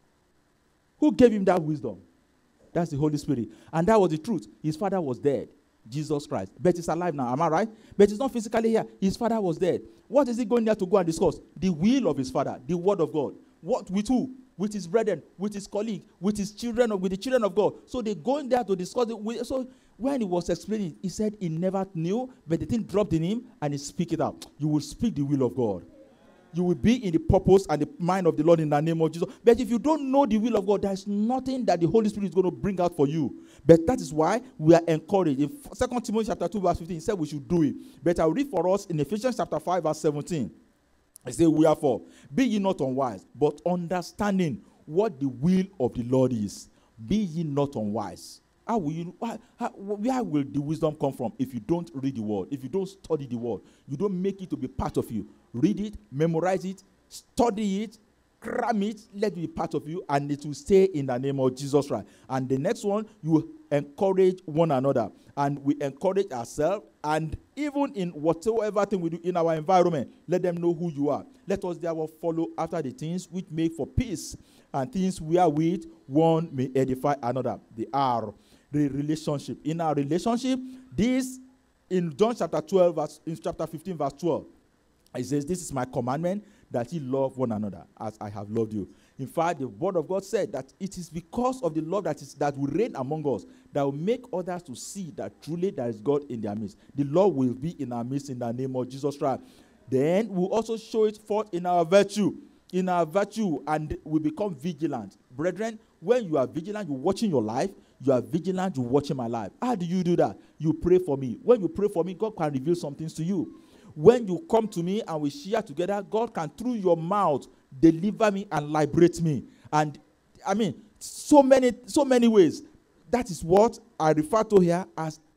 who gave him that wisdom? That's the Holy Spirit. And that was the truth. His father was dead. Jesus Christ. But he's alive now. Am I right? But he's not physically here. His father was dead. What is he going there to go and discuss? The will of his father, the word of God. What with who? With his brethren, with his colleague, with his children, with the children of God. So they're going there to discuss it. With, so when he was explaining, he said he never knew, but the thing dropped in him and he speak it out. You will speak the will of God. You will be in the purpose and the mind of the Lord in the name of Jesus. But if you don't know the will of God, there's nothing that the Holy Spirit is going to bring out for you. But that is why we are encouraged. In Second Timothy chapter two, verse fifteen, he said we should do it. But I'll read for us in Ephesians chapter five, verse seventeen. I say, wherefore, be ye not unwise, but understanding what the will of the Lord is. Be ye not unwise. How will you, how, how, where will the wisdom come from if you don't read the word, if you don't study the word, you don't make it to be part of you? Read it, memorize it, study it, cram it, let it be part of you, and it will stay in the name of Jesus Christ. And the next one, you encourage one another, and we encourage ourselves, and even in whatever thing we do in our environment, let them know who you are. Let us therefore follow after the things which make for peace, and things wherewith one may edify another. They are the relationship. In our relationship, this in John chapter twelve, verse, in chapter fifteen, verse twelve, it says, this is my commandment, that ye love one another as I have loved you. In fact, the word of God said that it is because of the love that is that will reign among us that will make others to see that truly there is God in their midst. The Lord will be in our midst in the name of Jesus Christ. Then we'll also show it forth in our virtue. In our virtue, and we become vigilant. Brethren, when you are vigilant, you're watching your life. You are vigilant, you're watching my life. How do you do that? You pray for me. When you pray for me, God can reveal some things to you. When you come to me and we share together, God can, through your mouth, deliver me and liberate me. And, I mean, so many, so many ways. That is what I refer to here as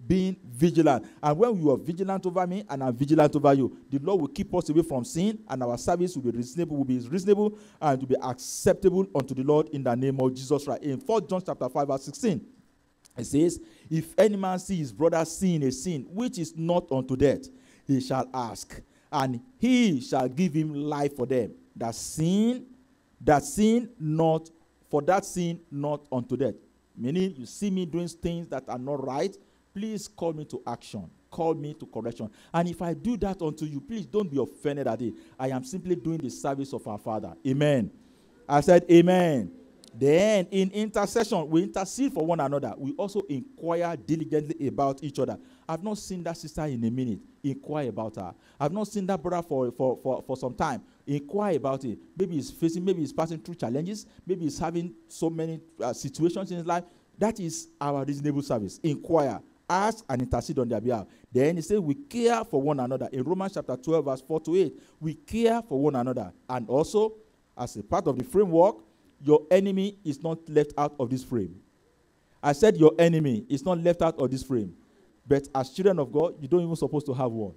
being vigilant. And when you are vigilant over me and I'm vigilant over you, the Lord will keep us away from sin, and our service will be reasonable, will be reasonable and will be acceptable unto the Lord in the name of Jesus Christ. In First John chapter five, verse sixteen, it says, if any man see his brother sin a sin which is not unto death, he shall ask, and he shall give him life for them that sin, that sin not, for that sin not unto death. Meaning, you see me doing things that are not right, please call me to action. Call me to correction. And if I do that unto you, please don't be offended at it. I am simply doing the service of our Father. Amen. I said amen. Then in intercession, we intercede for one another. We also inquire diligently about each other. I've not seen that sister in a minute. Inquire about her. I've not seen that brother for, for, for, for some time. Inquire about it. Maybe he's facing, maybe he's passing through challenges. Maybe he's having so many uh, situations in his life. That is our reasonable service. Inquire. Ask and intercede on their behalf. Then he says we care for one another. In Romans chapter twelve, verse four to eight, we care for one another. And also, as a part of the framework, your enemy is not left out of this frame. I said your enemy is not left out of this frame. But as children of God, you don't even supposed to have one.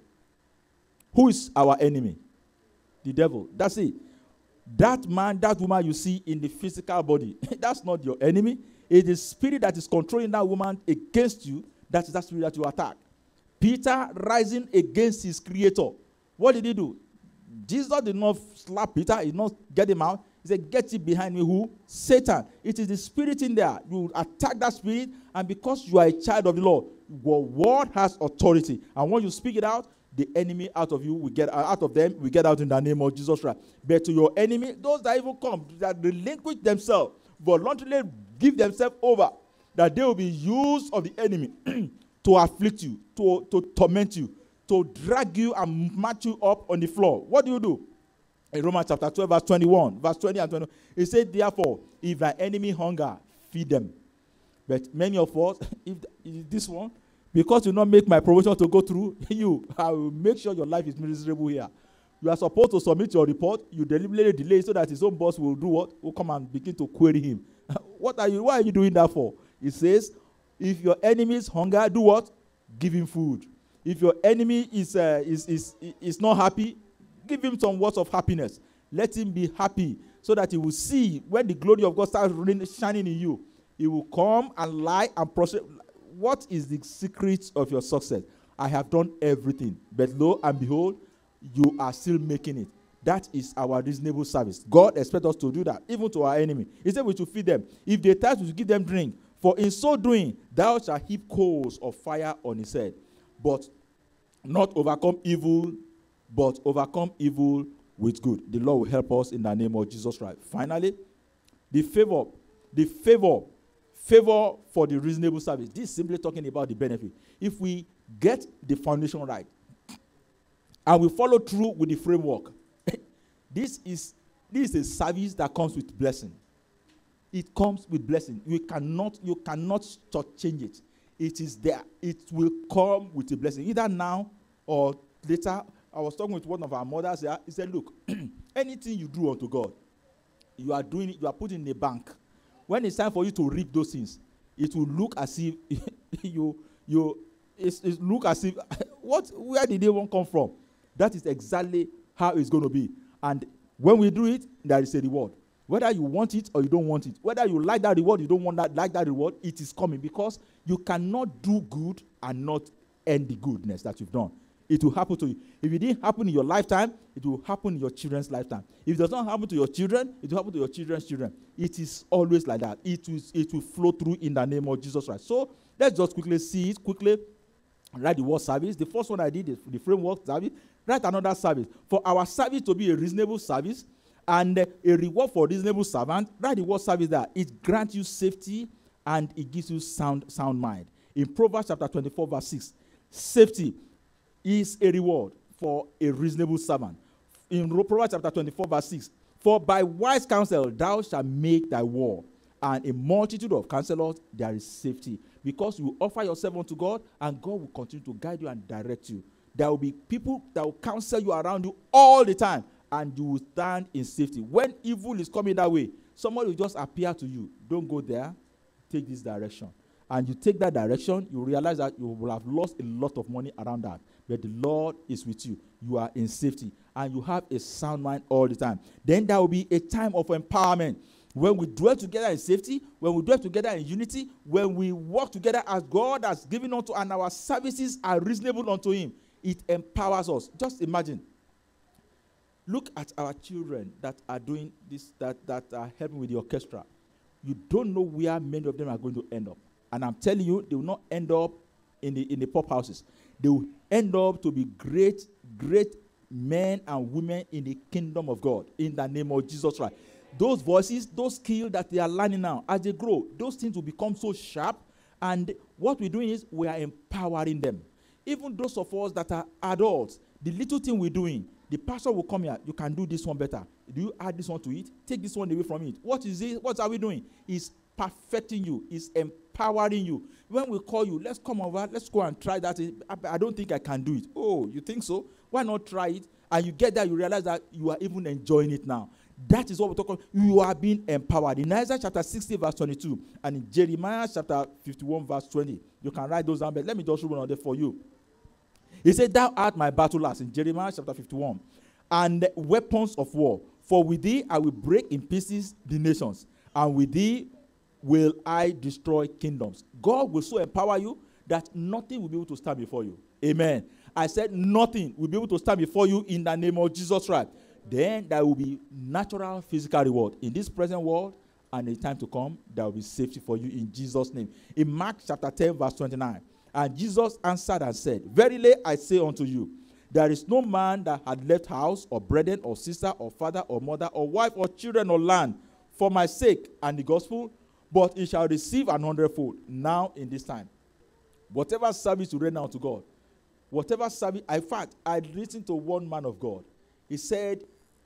Who is our enemy? The devil. That's it. That man, that woman you see in the physical body, that's not your enemy. It is the spirit that is controlling that woman against you. That is that spirit that you attack. Peter rising against his creator. What did he do? Jesus did not slap Peter. He did not get him out. He said, get it behind me. Who? Satan. It is the spirit in there. You attack that spirit, and because you are a child of the Lord, your word has authority. And when you speak it out, the enemy out of you, we get out of them, we get out in the name of Jesus Christ. But to your enemy, those that even come, that relinquish themselves, voluntarily give themselves over, that they will be used of the enemy to afflict you, to, to torment you, to drag you and match you up on the floor. What do you do? In Romans chapter twelve, verse twenty-one, verse twenty and twenty-one, it said, therefore, if thy enemy hunger, feed them. But many of us, if, if this one, because you not make my promotion to go through, you, I will make sure your life is miserable here. You are supposed to submit your report. You deliberately delay so that his own boss will do what? Will come and begin to query him. What are you? Why are you doing that for? It says, if your enemy's hunger, do what? Give him food. If your enemy is uh, is is is not happy, give him some words of happiness. Let him be happy so that he will see when the glory of God starts shining in you. He will come and lie and prostrate. What is the secret of your success? I have done everything, but lo and behold, you are still making it. That is our reasonable service. God expects us to do that, even to our enemy. He said we should feed them. If they thirst, we should give them drink. For in so doing, thou shalt heap coals of fire on his head. But not overcome evil, but overcome evil with good. The Lord will help us in the name of Jesus Christ. Finally, the favor, the favor, favor for the reasonable service. This is simply talking about the benefit. If we get the foundation right, and we follow through with the framework, this is this is a service that comes with blessing. It comes with blessing. You cannot you cannot change it. It is there. It will come with a blessing, either now or later. I was talking with one of our mothers here. He said, "Look, anything you do unto God, you are doing it. You are putting in a bank. When it's time for you to reap those things, it will look as if you you it, it look as if what where did they want come from? That is exactly how it's going to be. And when we do it, there is a reward. Whether you want it or you don't want it, whether you like that reward, you don't want that, like that reward, it is coming, because you cannot do good and not end the goodness that you've done. It will happen to you. If it didn't happen in your lifetime, it will happen in your children's lifetime. If it does not happen to your children, it will happen to your children's children. It is always like that. It will, it will flow through in the name of Jesus Christ. So let's just quickly see it, quickly write the word service. The first one I did is the framework service. Write another service. For our service to be a reasonable service and a reward for reasonable servant, write the word service there. It grants you safety and it gives you sound, sound mind. In Proverbs chapter twenty-four, verse six, safety is a reward for a reasonable servant. In Proverbs chapter twenty-four, verse six, for by wise counsel thou shalt make thy war, and a multitude of counselors there is safety. Because you offer yourself unto God, and God will continue to guide you and direct you. There will be people that will counsel you around you all the time, and you will stand in safety. When evil is coming that way, somebody will just appear to you. Don't go there. Take this direction. and you take that direction, you realize that you will have lost a lot of money around that. But the Lord is with you. You are in safety, and you have a sound mind all the time. Then there will be a time of empowerment. When we dwell together in safety, when we dwell together in unity, when we work together as God has given unto, and our services are reasonable unto Him, it empowers us. Just imagine. Look at our children that are doing this, that, that are helping with the orchestra. You don't know where many of them are going to end up. And I'm telling you, they will not end up in the in the pop houses. They will end up to be great, great men and women in the kingdom of God, in the name of Jesus Christ. Those voices, those skills that they are learning now, as they grow, those things will become so sharp. And what we're doing is we are empowering them. Even those of us that are adults, the little thing we're doing, the pastor will come here. You can do this one better. Do you add this one to it? Take this one away from it. What is it? What are we doing? It's perfecting you. It's empowering you. When we call you, let's come over. Let's go and try that. I, I don't think I can do it. Oh, you think so? Why not try it? And you get there, you realize that you are even enjoying it now. That is what we're talking about. You are being empowered. In Isaiah chapter sixty, verse twenty-two, and in Jeremiah chapter fifty-one, verse twenty. You can write those down, but let me just read one of them for you. He said, "Thou art my battle axe," in Jeremiah chapter fifty-one, "and weapons of war. For with thee I will break in pieces the nations, and with thee will I destroy kingdoms." God will so empower you that nothing will be able to stand before you. Amen. I said nothing will be able to stand before you in the name of Jesus Christ. Then there will be natural physical reward in this present world, and in time to come, there will be safety for you in Jesus' name. In Mark chapter ten, verse twenty-nine, "And Jesus answered and said, Verily I say unto you, there is no man that had left house, or brethren, or sister, or father, or mother, or wife, or children, or land, for my sake and the gospel, but he shall receive an hundredfold now in this time." Whatever service you render unto God, whatever service, in fact, I listened to one man of God. He said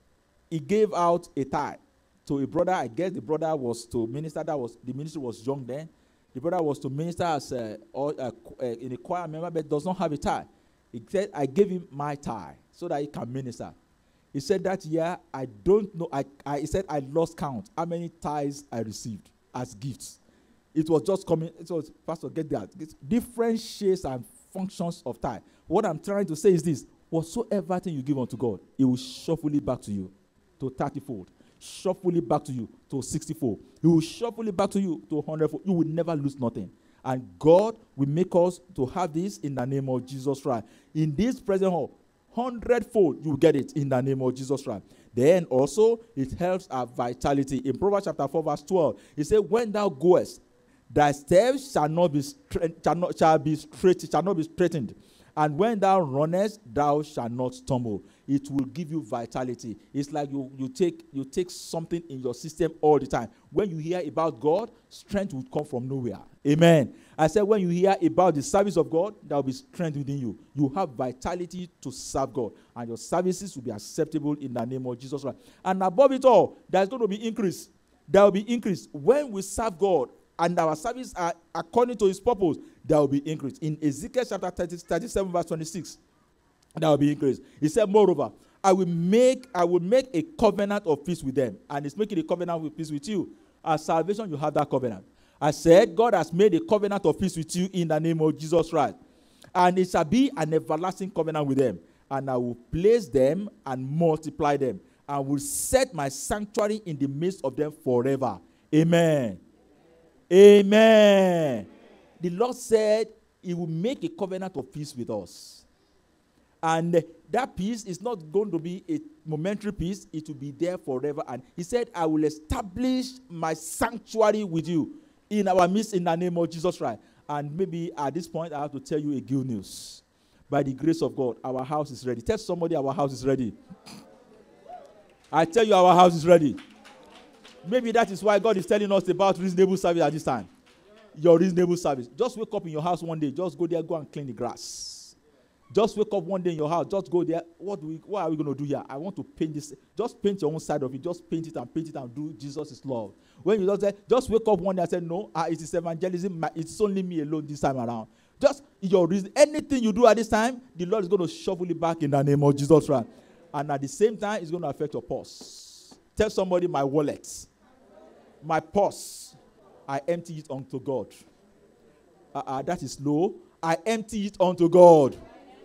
he gave out a tithe to a brother. I guess the brother was to minister. That was the ministry was young then. The brother was to minister as a, or a, a, in a choir member, but does not have a tithe. He said, "I gave him my tithe so that he can minister." He said that year, I don't know. I, I he said I lost count how many tithes I received as gifts. It was just coming. It was, Pastor, get that. It's different shades and functions of tithe. What I'm trying to say is this: whatsoever thing you give unto God, He will shuffle it back to you to thirty-fold. Shuffle it back to you to sixty-fold. He will shuffle it back to you to one hundred-fold. You will never lose nothing. And God will make us to have this in the name of Jesus Christ. In this present hall, hundredfold, you will get it in the name of Jesus Christ. Then also, it helps our vitality. In Proverbs chapter four, verse twelve, it says, "When thou goest, thy steps shall not be stra- shall not, shall be straight, shall not be straightened. And when thou runnest, thou shalt not stumble." It will give you vitality. It's like you, you take you take something in your system all the time. When you hear about God, strength will come from nowhere. Amen. I said when you hear about the service of God, there will be strength within you. You have vitality to serve God. And your services will be acceptable in the name of Jesus Christ. And above it all, there's going to be increase. There will be increase. When we serve God, and our service are according to His purpose, there will be increase. In Ezekiel chapter thirty, thirty-seven, verse twenty-six, there will be increase. He said, "Moreover, I will make I will make a covenant of peace with them." And He's making a covenant of peace with you. As salvation, you have that covenant. I said, God has made a covenant of peace with you in the name of Jesus Christ. "And it shall be an everlasting covenant with them. And I will place them and multiply them. And will set my sanctuary in the midst of them forever." Amen. Amen. The Lord said He will make a covenant of peace with us. And that peace is not going to be a momentary peace. It will be there forever. And He said, "I will establish my sanctuary with you in our midst in the name of Jesus Christ." And maybe at this point, I have to tell you a good news. By the grace of God, our house is ready. Tell somebody our house is ready. I tell you our house is ready. Maybe that is why God is telling us about reasonable service at this time. Your reasonable service. Just wake up in your house one day. Just go there, go and clean the grass. Just wake up one day in your house. Just go there. What do we? What are we going to do here? I want to paint this. Just paint your own side of it. Just paint it and paint it and do Jesus is love. When you just say, just wake up one day and say, "No, uh, it is evangelism. It's only me alone this time around." Just your reason. Anything you do at this time, the Lord is going to shovel it back in the name of Jesus Christ. And at the same time, it's going to affect your purse. Tell somebody, my wallet. My purse, I empty it unto God. Uh, uh, that is low. I empty it unto God.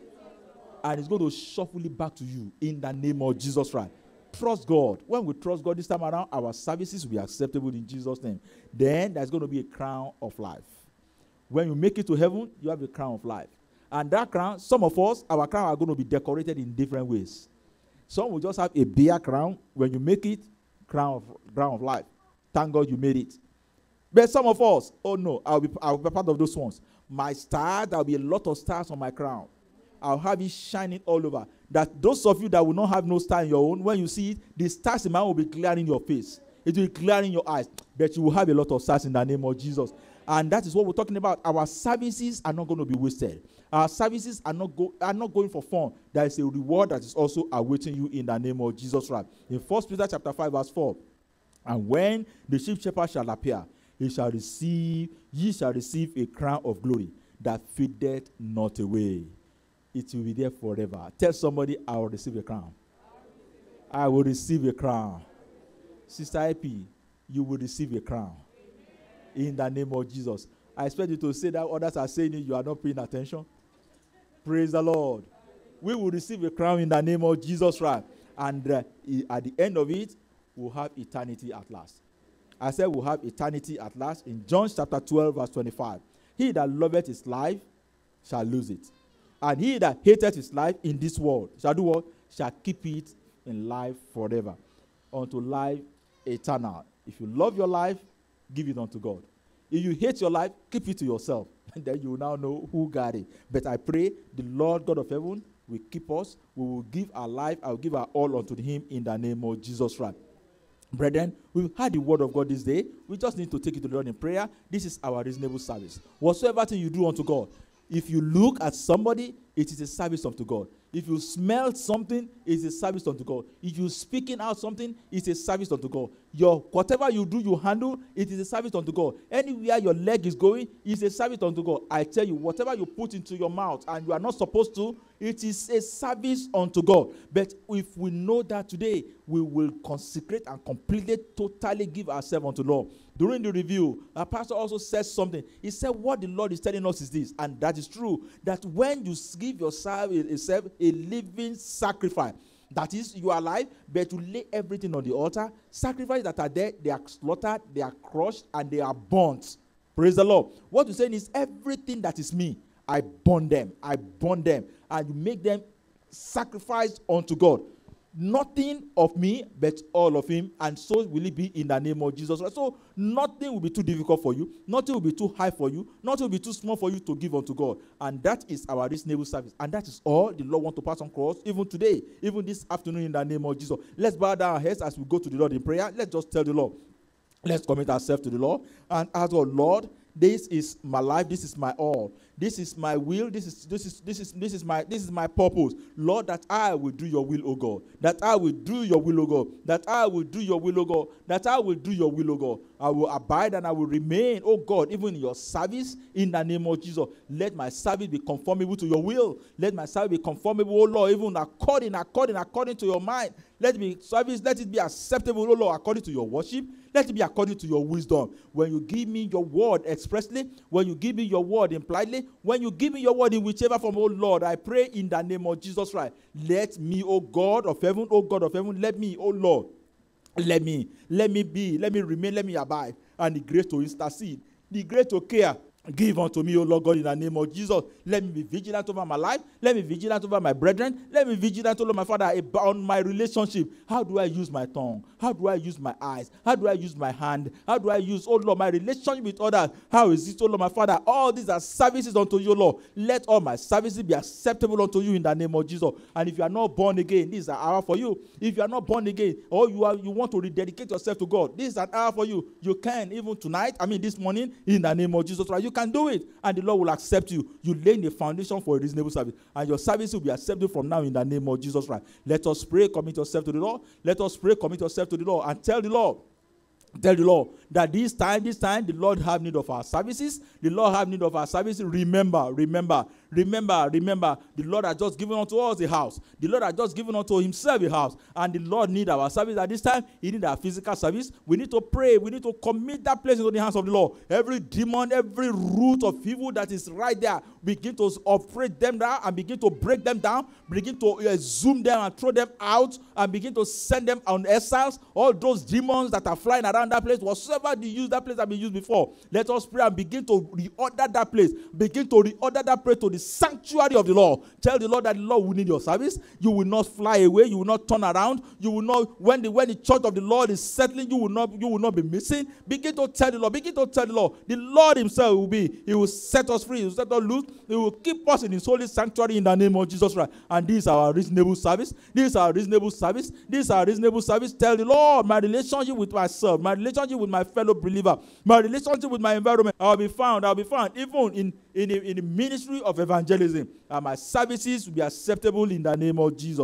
And it's going to shuffle it back to you in the name of Jesus Christ. Trust God. When we trust God this time around, our services will be acceptable in Jesus' name. Then there's going to be a crown of life. When you make it to heaven, you have a crown of life. And that crown, some of us, our crown are going to be decorated in different ways. Some will just have a bare crown. When you make it, crown of, crown of life. Thank God you made it. But some of us, oh no, I'll be, I'll be part of those ones. My star, there'll be a lot of stars on my crown. I'll have it shining all over. That those of you that will not have no star in your own, when you see it, the stars in mine will be glaring your face. It will be glaring your eyes. But you will have a lot of stars in the name of Jesus. And that is what we're talking about. Our services are not going to be wasted. Our services are not, go, are not going for fun. There is a reward that is also awaiting you in the name of Jesus Christ. In First Peter chapter five, verse four. And when the chief shepherd shall appear, he shall receive, ye shall receive a crown of glory that fadeth not away. It will be there forever. Tell somebody, I will receive a crown. I will receive a crown. Sister I P, you will receive a crown. In the name of Jesus. I expect you to say that others are saying it, you are not paying attention. Praise the Lord. We will receive a crown in the name of Jesus Christ. And uh, at the end of it, we'll have eternity at last. I said we'll have eternity at last in John chapter twelve, verse twenty-five. He that loveth his life shall lose it. And he that hateth his life in this world shall do what? Shall keep it in life forever. Unto life eternal. If you love your life, give it unto God. If you hate your life, keep it to yourself. And then you will now know who got it. But I pray the Lord God of heaven will keep us. We will give our life. I will give our all unto him in the name of Jesus Christ. Brethren, we've heard the word of God this day. We just need to take it to the Lord in prayer. This is our reasonable service. Whatsoever thing you do unto God, if you look at somebody, it is a service unto God. If you smell something, it's a service unto God. If you're speaking out something, it's a service unto God. Your whatever you do, you handle, it is a service unto God. Anywhere your leg is going, it's a service unto God. I tell you, whatever you put into your mouth and you are not supposed to, it is a service unto God. But if we know that today, we will consecrate and completely, totally give ourselves unto the Lord. During the review, our pastor also said something. He said, what the Lord is telling us is this, and that is true, that when you give yourself a, a living sacrifice, that is, you are alive, but you lay everything on the altar. Sacrifices that are there, they are slaughtered, they are crushed, and they are burnt. Praise the Lord. What you're saying is everything that is me, I burn them. I burn them. And you make them sacrificed unto God. Nothing of me, but all of him, and so will it be in the name of Jesus. So nothing will be too difficult for you, nothing will be too high for you, nothing will be too small for you to give unto God. And that is our reasonable service. And that is all the Lord wants to pass on across, even today, even this afternoon in the name of Jesus. Let's bow down our heads as we go to the Lord in prayer. Let's just tell the Lord. Let's commit ourselves to the Lord and ask God, Lord, this is my life, this is my all. This is my will, this is this is this is this is my this is my purpose. Lord, that I will do your will, O God. That I will do your will, O God. That I will do your will, O God. That I will do your will, O God. I will abide and I will remain, O God, even in your service in the name of Jesus. Let my service be conformable to your will. Let my service be conformable, O Lord, even according, according, according to your mind. Let it be service, let it be acceptable, O Lord, according to your worship. Let it be according to your wisdom. When you give me your word expressly, when you give me your word impliedly, when you give me your word in whichever form, O Lord, I pray in the name of Jesus Christ. Let me, O God of heaven, O God of heaven, let me, O Lord, let me, let me be, let me remain, let me abide. And the grace to intercede, the grace to care. Give unto me, O Lord God, in the name of Jesus. Let me be vigilant over my life. Let me be vigilant over my brethren. Let me be vigilant over my Father on my relationship. How do I use my tongue? How do I use my eyes? How do I use my hand? How do I use, oh Lord, my relationship with others? How is it, oh Lord, my Father? All these are services unto you, Lord. Let all my services be acceptable unto you in the name of Jesus. And if you are not born again, this is an hour for you. If you are not born again, or you are you want to rededicate yourself to God, this is an hour for you. You can, even tonight, I mean this morning, in the name of Jesus Christ. You can do it, and the Lord will accept you. You lay the foundation for a reasonable service, and your service will be accepted from now in the name of Jesus Christ. Let us pray, commit yourself to the Lord. Let us pray, commit yourself to the Lord, and tell the Lord, Tell the Lord that this time, this time, the Lord have need of our services. The Lord have need of our services. Remember, remember, remember, remember. The Lord has just given unto us a house. The Lord has just given unto himself a house. And the Lord need our service at this time. He need our physical service. We need to pray. We need to commit that place into the hands of the Lord. Every demon, every root of evil that is right there, begin to operate them down and begin to break them down. Begin to uh, zoom them and throw them out and begin to send them on exiles. All those demons that are flying around that place, whatsoever they use that place have been used before, let us pray and begin to reorder that place. Begin to reorder that place to the sanctuary of the Lord. Tell the Lord that the Lord will need your service. You will not fly away. You will not turn around. You will not, when the when the church of the Lord is settling, you will not you will not be missing. Begin to tell the Lord. Begin to tell the Lord. The Lord himself will be. He will set us free. He will set us loose. He will keep us in his holy sanctuary in the name of Jesus Christ. And this is our reasonable service. This is our reasonable service. This is our reasonable service. Tell the Lord, my relationship with myself, my relationship with my fellow believer, my relationship with my environment, I'll be found. I'll be found even in in the, in the ministry of evangelism. And my services will be acceptable in the name of Jesus.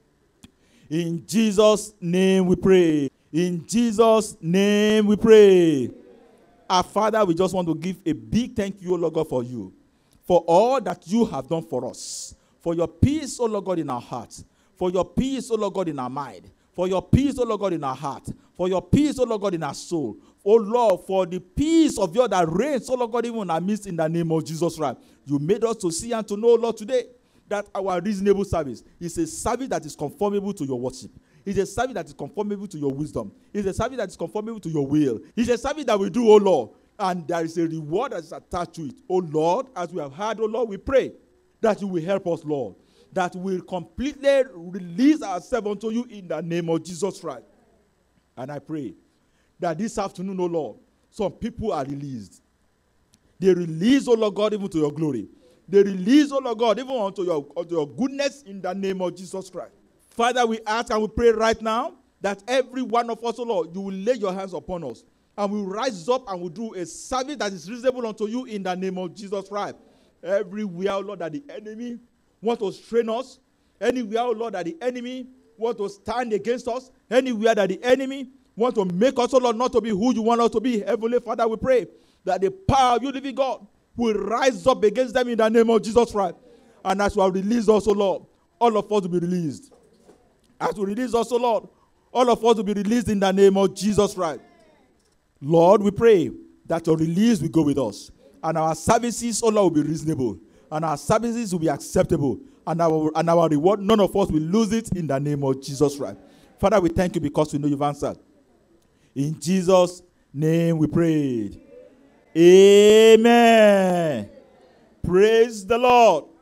In Jesus' name we pray. In Jesus' name we pray. Our Father, we just want to give a big thank you, O Lord God, for you, for all that you have done for us, for your peace, O Lord God, in our hearts, for your peace, O Lord God, in our mind, for your peace, O Lord God, in our heart, for your peace, O Lord God, in our soul, O Lord, for the peace of yours that reigns, O Lord God, even in our midst, in the name of Jesus Christ. You made us to see and to know, Lord, today, that our reasonable service is a service that is conformable to your worship. It's a service that is conformable to your wisdom. It's a service that is conformable to your will. It's a service that we do, O Lord, and there is a reward that is attached to it. O Lord, as we have heard, O Lord, we pray that you will help us, Lord, that we will completely release ourselves unto you in the name of Jesus Christ. And I pray that this afternoon, O Lord, some people are released. They release, O Lord God, even to your glory. They release, O Lord God, even unto your, unto your goodness in the name of Jesus Christ. Father, we ask and we pray right now that every one of us, O Lord, you will lay your hands upon us. And we will rise up and we will do a service that is reasonable unto you in the name of Jesus Christ. Everywhere, O Lord, that the enemy want to strain us, anywhere, O Lord, that the enemy want to stand against us, anywhere that the enemy want to make us, O Lord, not to be who you want us to be, Heavenly Father, we pray that the power of you, living God, will rise up against them in the name of Jesus Christ. And as you have released us, O Lord, all of us will be released. As we release us, O Lord, all of us will be released in the name of Jesus Christ. Lord, we pray that your release will go with us. And our services, O Lord, will be reasonable. And our services will be acceptable. And our, and our reward, none of us will lose it in the name of Jesus Christ. Father, we thank you because we know you've answered. In Jesus' name we prayed. Amen. Praise the Lord.